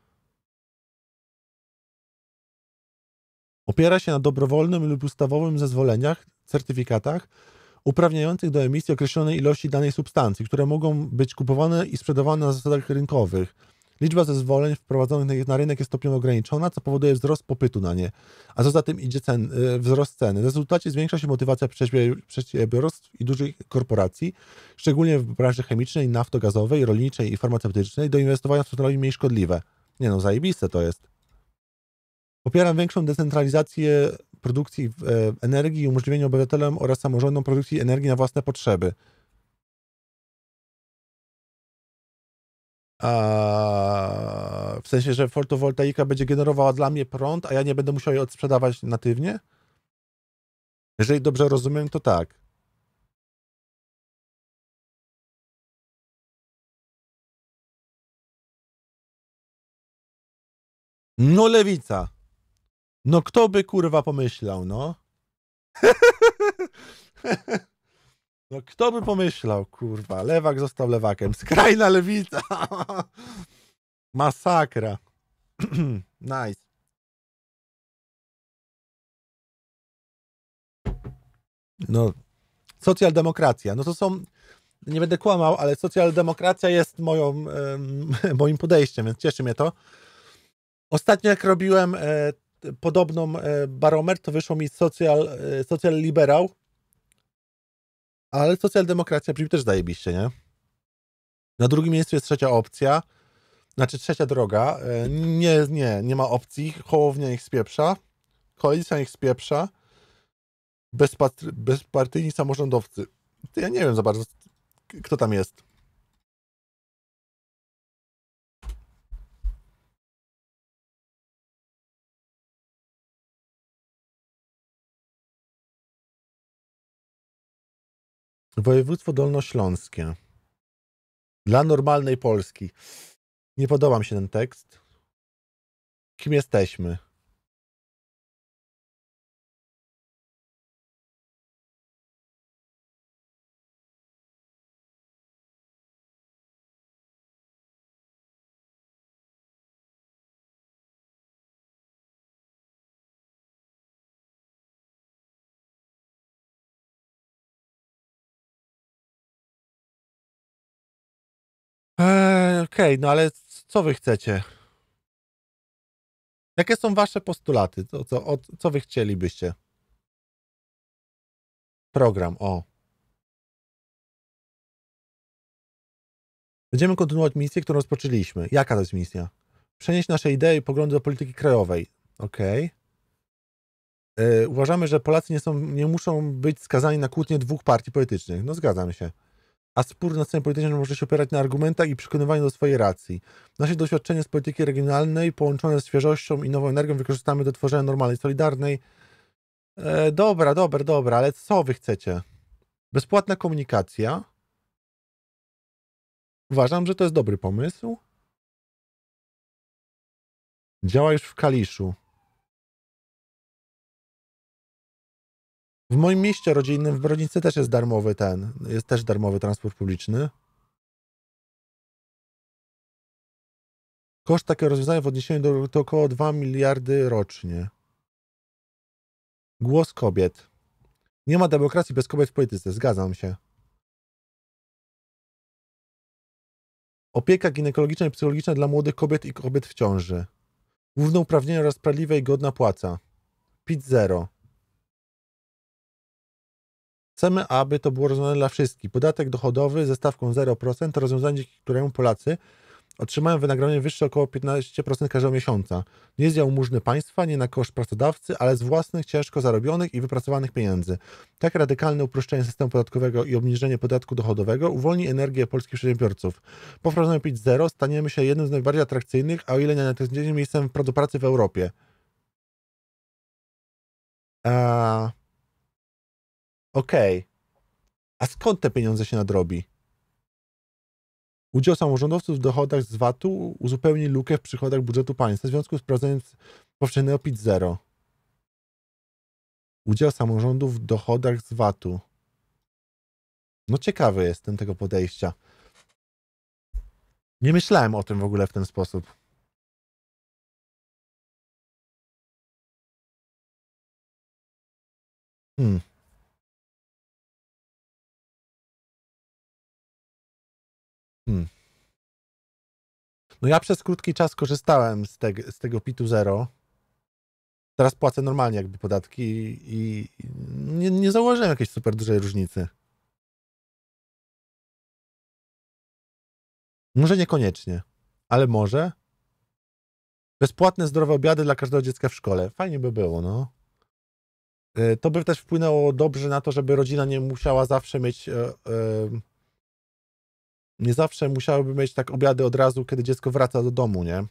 Opiera się na dobrowolnym lub ustawowym zezwoleniach, certyfikatach uprawniających do emisji określonej ilości danej substancji, które mogą być kupowane i sprzedawane na zasadach rynkowych. Liczba zezwoleń wprowadzonych na rynek jest stopniowo ograniczona, co powoduje wzrost popytu na nie, a co za tym idzie cen, wzrost ceny. W rezultacie zwiększa się motywacja przedsiębiorstw i dużych korporacji, szczególnie w branży chemicznej, naftogazowej, rolniczej i farmaceutycznej, do inwestowania w technologie mniej szkodliwe. Nie no, zajebiste to jest. Popieram większą decentralizację produkcji energii i umożliwienie obywatelom oraz samorządom produkcji energii na własne potrzeby. A w sensie, że fotowoltaika będzie generowała dla mnie prąd, a ja nie będę musiał jej odsprzedawać natywnie? Jeżeli dobrze rozumiem, to tak. No lewica. No kto by kurwa pomyślał, no? No kto by pomyślał, kurwa. Lewak został lewakiem. Skrajna lewica. Masakra. Nice. No, socjaldemokracja. No to są, nie będę kłamał, ale socjaldemokracja jest moją, e, moim podejściem, więc cieszy mnie to. Ostatnio jak robiłem e, podobną e, barometr, to wyszło mi socjal, e, socjal liberał, ale socjaldemokracja brzmi też zajebiście, nie? Na drugim miejscu jest trzecia opcja, znaczy trzecia droga. E, nie, nie, nie ma opcji. Hołownia ich spieprza, koalicja ich spieprza, bezpatry, bezpartyjni samorządowcy. To ja nie wiem za bardzo, kto tam jest. Województwo dolnośląskie. Dla normalnej Polski. Nie podoba mi się ten tekst. Kim jesteśmy? Eee, Okej, okay, no ale co wy chcecie? Jakie są wasze postulaty? Co, co, o, co wy chcielibyście? Program, o. Będziemy kontynuować misję, którą rozpoczęliśmy. Jaka to jest misja? Przenieść nasze idee i poglądy do polityki krajowej. Okej. Okay. Yy, uważamy, że Polacy nie, są, nie muszą być skazani na kłótnię dwóch partii politycznych. No zgadzam się. A spór na scenie politycznej może się opierać na argumentach i przekonywaniu do swojej racji. Nasze doświadczenie z polityki regionalnej, połączone z świeżością i nową energią, wykorzystamy do tworzenia normalnej, solidarnej. E, dobra, dobra, dobra, ale co wy chcecie? Bezpłatna komunikacja. Uważam, że to jest dobry pomysł. Działa już w Kaliszu. W moim mieście rodzinnym, w Brodnicy też jest darmowy ten, jest też darmowy transport publiczny. Koszt takiego rozwiązania w odniesieniu do, to około dwa miliardy rocznie. Głos kobiet. Nie ma demokracji bez kobiet w polityce, zgadzam się. Opieka ginekologiczna i psychologiczna dla młodych kobiet i kobiet w ciąży. Główne uprawnienia oraz sprawiedliwa i godna płaca. P I T zero. Chcemy, aby to było rozwiązane dla wszystkich. Podatek dochodowy ze stawką zero procent to rozwiązanie, dzięki któremu Polacy otrzymają wynagrodzenie wyższe około piętnaście procent każdego miesiąca. Nie z jałmużny państwa, nie na koszt pracodawcy, ale z własnych, ciężko zarobionych i wypracowanych pieniędzy. Tak radykalne uproszczenie systemu podatkowego i obniżenie podatku dochodowego uwolni energię polskich przedsiębiorców. Po wprowadzeniu PIT zero staniemy się jednym z najbardziej atrakcyjnych, a o ile nie najatrakcyjniejszym miejscem do pracy w Europie. A... Okej. Okay. A skąd te pieniądze się nadrobi? Udział samorządowców w dochodach z V A T-u uzupełni lukę w przychodach budżetu państwa w związku z wprowadzeniem powszechnego PIT zero. Udział samorządów w dochodach z V A T-u. No ciekawy jestem tego podejścia. Nie myślałem o tym w ogóle w ten sposób. Hmm. Hmm. No ja przez krótki czas korzystałem z, te, z tego PIT-u zero. Teraz płacę normalnie jakby podatki i, i nie, nie zauważyłem jakiejś super dużej różnicy. Może niekoniecznie, ale może. Bezpłatne zdrowe obiady dla każdego dziecka w szkole. Fajnie by było, no. To by też wpłynęło dobrze na to, żeby rodzina nie musiała zawsze mieć... E, e, nie zawsze musiałyby mieć tak obiady od razu, kiedy dziecko wraca do domu, nie?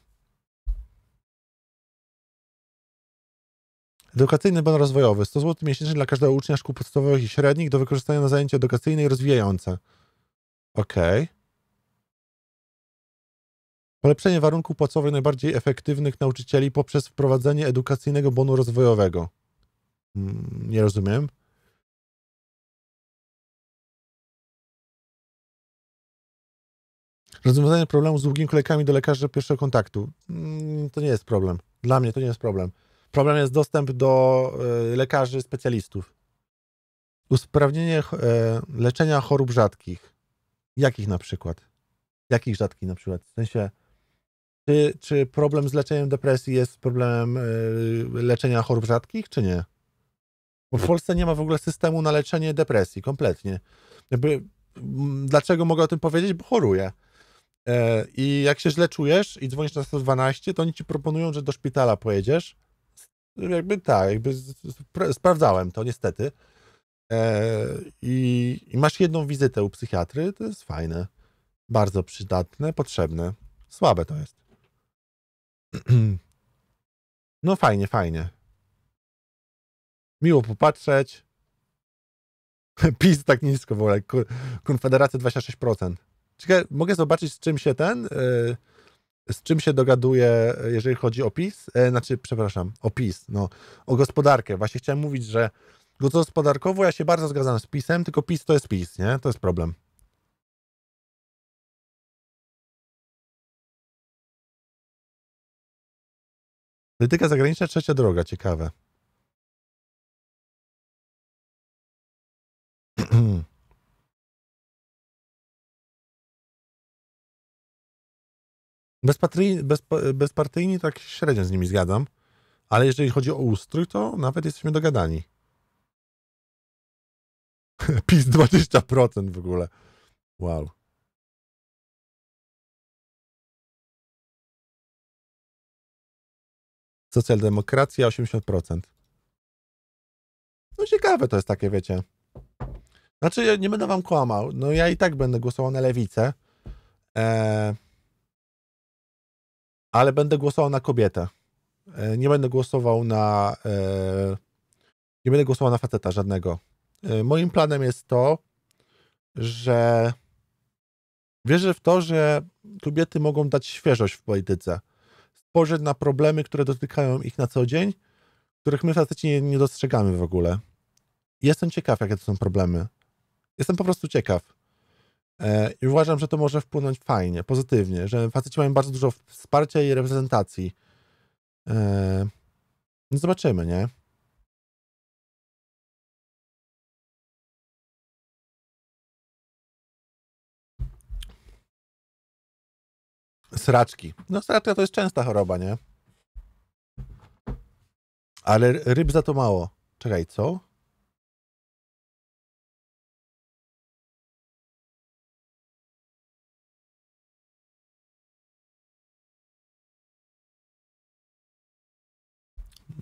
Edukacyjny bon rozwojowy. sto złotych miesięcznie dla każdego ucznia szkół podstawowych i średnich do wykorzystania na zajęcia edukacyjne i rozwijające. Okej. Okay. Polepszenie warunków płacowych najbardziej efektywnych nauczycieli poprzez wprowadzenie edukacyjnego bonu rozwojowego. Hmm, nie rozumiem. Rozwiązanie problemu z długimi kolejkami do lekarzy pierwszego kontaktu. Hmm, to nie jest problem. Dla mnie to nie jest problem. Problem jest dostęp do y, lekarzy specjalistów. Usprawnienie y, leczenia chorób rzadkich. Jakich na przykład? Jakich rzadkich na przykład? W sensie, czy, czy problem z leczeniem depresji jest problemem y, leczenia chorób rzadkich, czy nie? Bo w Polsce nie ma w ogóle systemu na leczenie depresji, kompletnie. Jakby, dlaczego mogę o tym powiedzieć? Bo choruję. E, I jak się źle czujesz i dzwonisz na sto dwanaście, to oni ci proponują, że do szpitala pojedziesz. Jakby tak, jakby sprawdzałem to niestety. E, i, I masz jedną wizytę u psychiatry, to jest fajne. Bardzo przydatne, potrzebne. Słabe to jest. No fajnie, fajnie. Miło popatrzeć. PiS tak nisko w ogóle. Konfederacja dwadzieścia sześć procent. Ciekawe, mogę zobaczyć, z czym się ten, yy, z czym się dogaduje, jeżeli chodzi o PiS. Yy, znaczy, przepraszam, o PiS, no, o gospodarkę. Właśnie chciałem mówić, że gospodarkowo ja się bardzo zgadzam z PiS-em, tylko PiS to jest PiS, nie? To jest problem. Polityka zagraniczna, trzecia droga, ciekawe. Bezpartyjni, bezpa, bezpartyjni tak średnio z nimi zgadzam, ale jeżeli chodzi o ustrój, to nawet jesteśmy dogadani. PiS dwadzieścia procent w ogóle. Wow. Socjaldemokracja osiemdziesiąt procent. No ciekawe to jest takie, wiecie. Znaczy, ja nie będę wam kłamał. No ja i tak będę głosował na lewicę. Eee, ale będę głosował na kobietę. Eee, nie będę głosował na... Eee, nie będę głosował na faceta żadnego. Eee, moim planem jest to, że wierzę w to, że kobiety mogą dać świeżość w polityce. Spojrzeć na problemy, które dotykają ich na co dzień, których my faceci nie, nie dostrzegamy w ogóle. Jestem ciekaw, jakie to są problemy. Jestem po prostu ciekaw. E, I uważam, że to może wpłynąć fajnie, pozytywnie, że faceci mają bardzo dużo wsparcia i reprezentacji. E, no zobaczymy, nie? Sraczki. No sraczka to jest częsta choroba, nie? Ale ryb za to mało. Czekaj, co?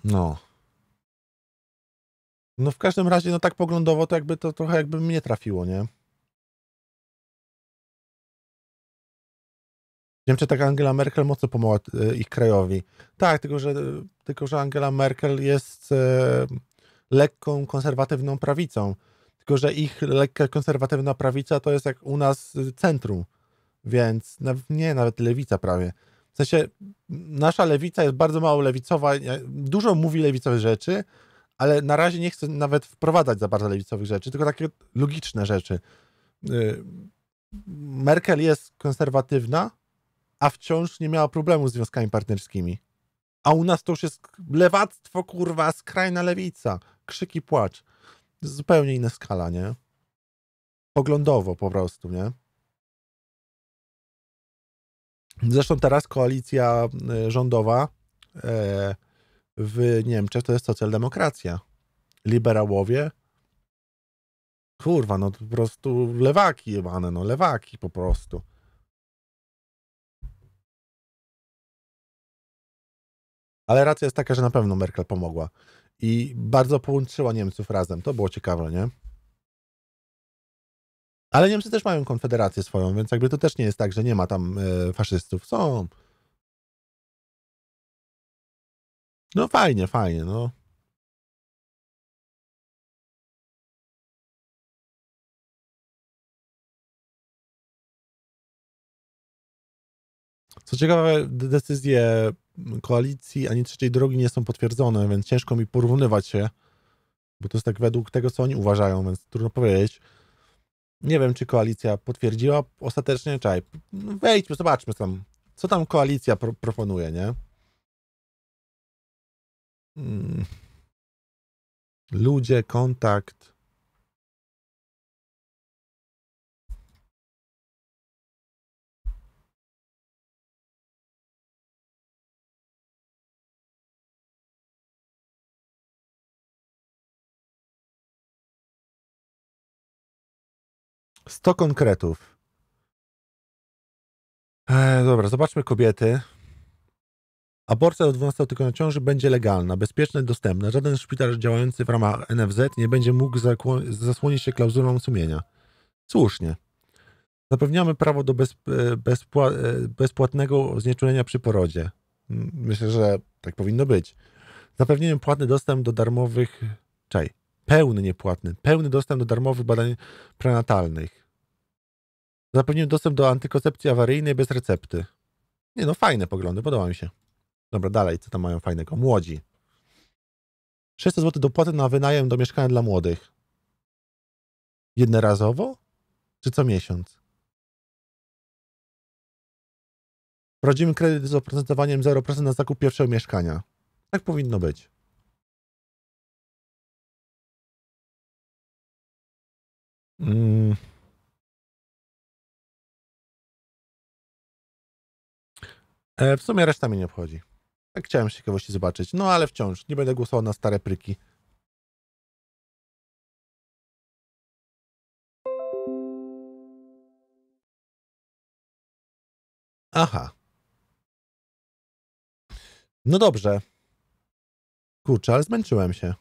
No. No w każdym razie, no tak poglądowo, to jakby to trochę jakby mnie trafiło, nie? Wiem, czy tak Angela Merkel mocno pomogła e, ich krajowi. Tak, tylko że, tylko że Angela Merkel jest e, lekką, konserwatywną prawicą. Tylko że ich lekka, konserwatywna prawica to jest jak u nas centrum. Więc nawet, nie, nawet lewica prawie. W sensie nasza lewica jest bardzo mało lewicowa, dużo mówi lewicowych rzeczy, ale na razie nie chce nawet wprowadzać za bardzo lewicowych rzeczy, tylko takie logiczne rzeczy. Merkel jest konserwatywna, a wciąż nie miała problemu z związkami partnerskimi. A u nas to już jest lewactwo, kurwa, skrajna lewica. Krzyki, płacz. To jest zupełnie inna skala, nie? Poglądowo po prostu, nie? Zresztą teraz koalicja rządowa w Niemczech to jest socjaldemokracja. Liberałowie, kurwa, no to po prostu lewaki jebane, no lewaki po prostu. Ale racja jest taka, że na pewno Merkel pomogła i bardzo połączyła Niemców razem. To było ciekawe, nie? Ale Niemcy też mają konfederację swoją, więc jakby to też nie jest tak, że nie ma tam e, faszystów. Są. No fajnie, fajnie, no. Co ciekawe, decyzje koalicji ani trzeciej drogi nie są potwierdzone, więc ciężko mi porównywać się, bo to jest tak według tego, co oni uważają, więc trudno powiedzieć. Nie wiem, czy koalicja potwierdziła ostatecznie, czaj. No wejdźmy, zobaczmy tam, co tam koalicja pro proponuje, nie? Hmm. Ludzie, kontakt. sto konkretów. E, dobra, zobaczmy kobiety. Aborcja do dwunastego tygodnia ciąży będzie legalna, bezpieczna i dostępna. Żaden szpital działający w ramach N F Z nie będzie mógł zasłonić się klauzulą sumienia. Słusznie. Zapewniamy prawo do bezp bezpła bezpłatnego znieczulenia przy porodzie. Myślę, że tak powinno być. Zapewniamy płatny dostęp do darmowych... Czaj. Pełny, niepłatny. Pełny dostęp do darmowych badań prenatalnych. Zapewniamy dostęp do antykoncepcji awaryjnej bez recepty. Nie no, fajne poglądy, podoba mi się. Dobra, dalej, co tam mają fajnego? Młodzi. sześćset złotych dopłaty na wynajem do mieszkania dla młodych. Jednorazowo? Czy co miesiąc? Wprowadzimy kredyt z oprocentowaniem zero procent na zakup pierwszego mieszkania. Tak powinno być. Mm. E, w sumie reszta mnie nie obchodzi. Tak chciałem z ciekawości zobaczyć. No ale wciąż nie będę głosował na stare pryki. Aha. No dobrze. Kurczę, ale zmęczyłem się.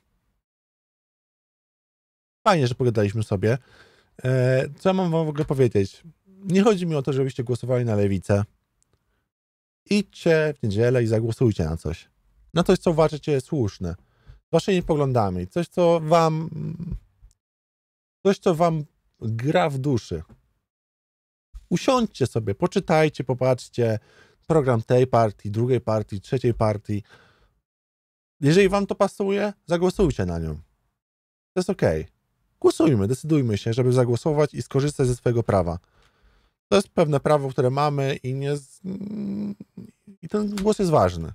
Fajnie, że pogadaliśmy sobie. E, co ja mam wam w ogóle powiedzieć? Nie chodzi mi o to, żebyście głosowali na lewicę. Idźcie w niedzielę i zagłosujcie na coś. Na coś, co uważacie słuszne. Z waszymi poglądami. Coś, co wam... Coś, co wam gra w duszy. Usiądźcie sobie, poczytajcie, popatrzcie program tej partii, drugiej partii, trzeciej partii. Jeżeli wam to pasuje, zagłosujcie na nią. To jest okej. Okay. Głosujmy, decydujmy się, żeby zagłosować i skorzystać ze swojego prawa. To jest pewne prawo, które mamy i nie... Z... I ten głos jest ważny.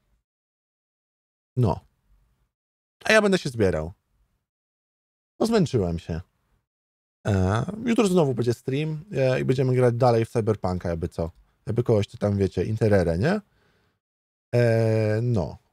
No. A ja będę się zbierał. No zmęczyłem się. E, jutro znowu będzie stream e, i będziemy grać dalej w Cyberpunka, jakby co. Jakby kogoś to tam, wiecie, interere, nie? E, no.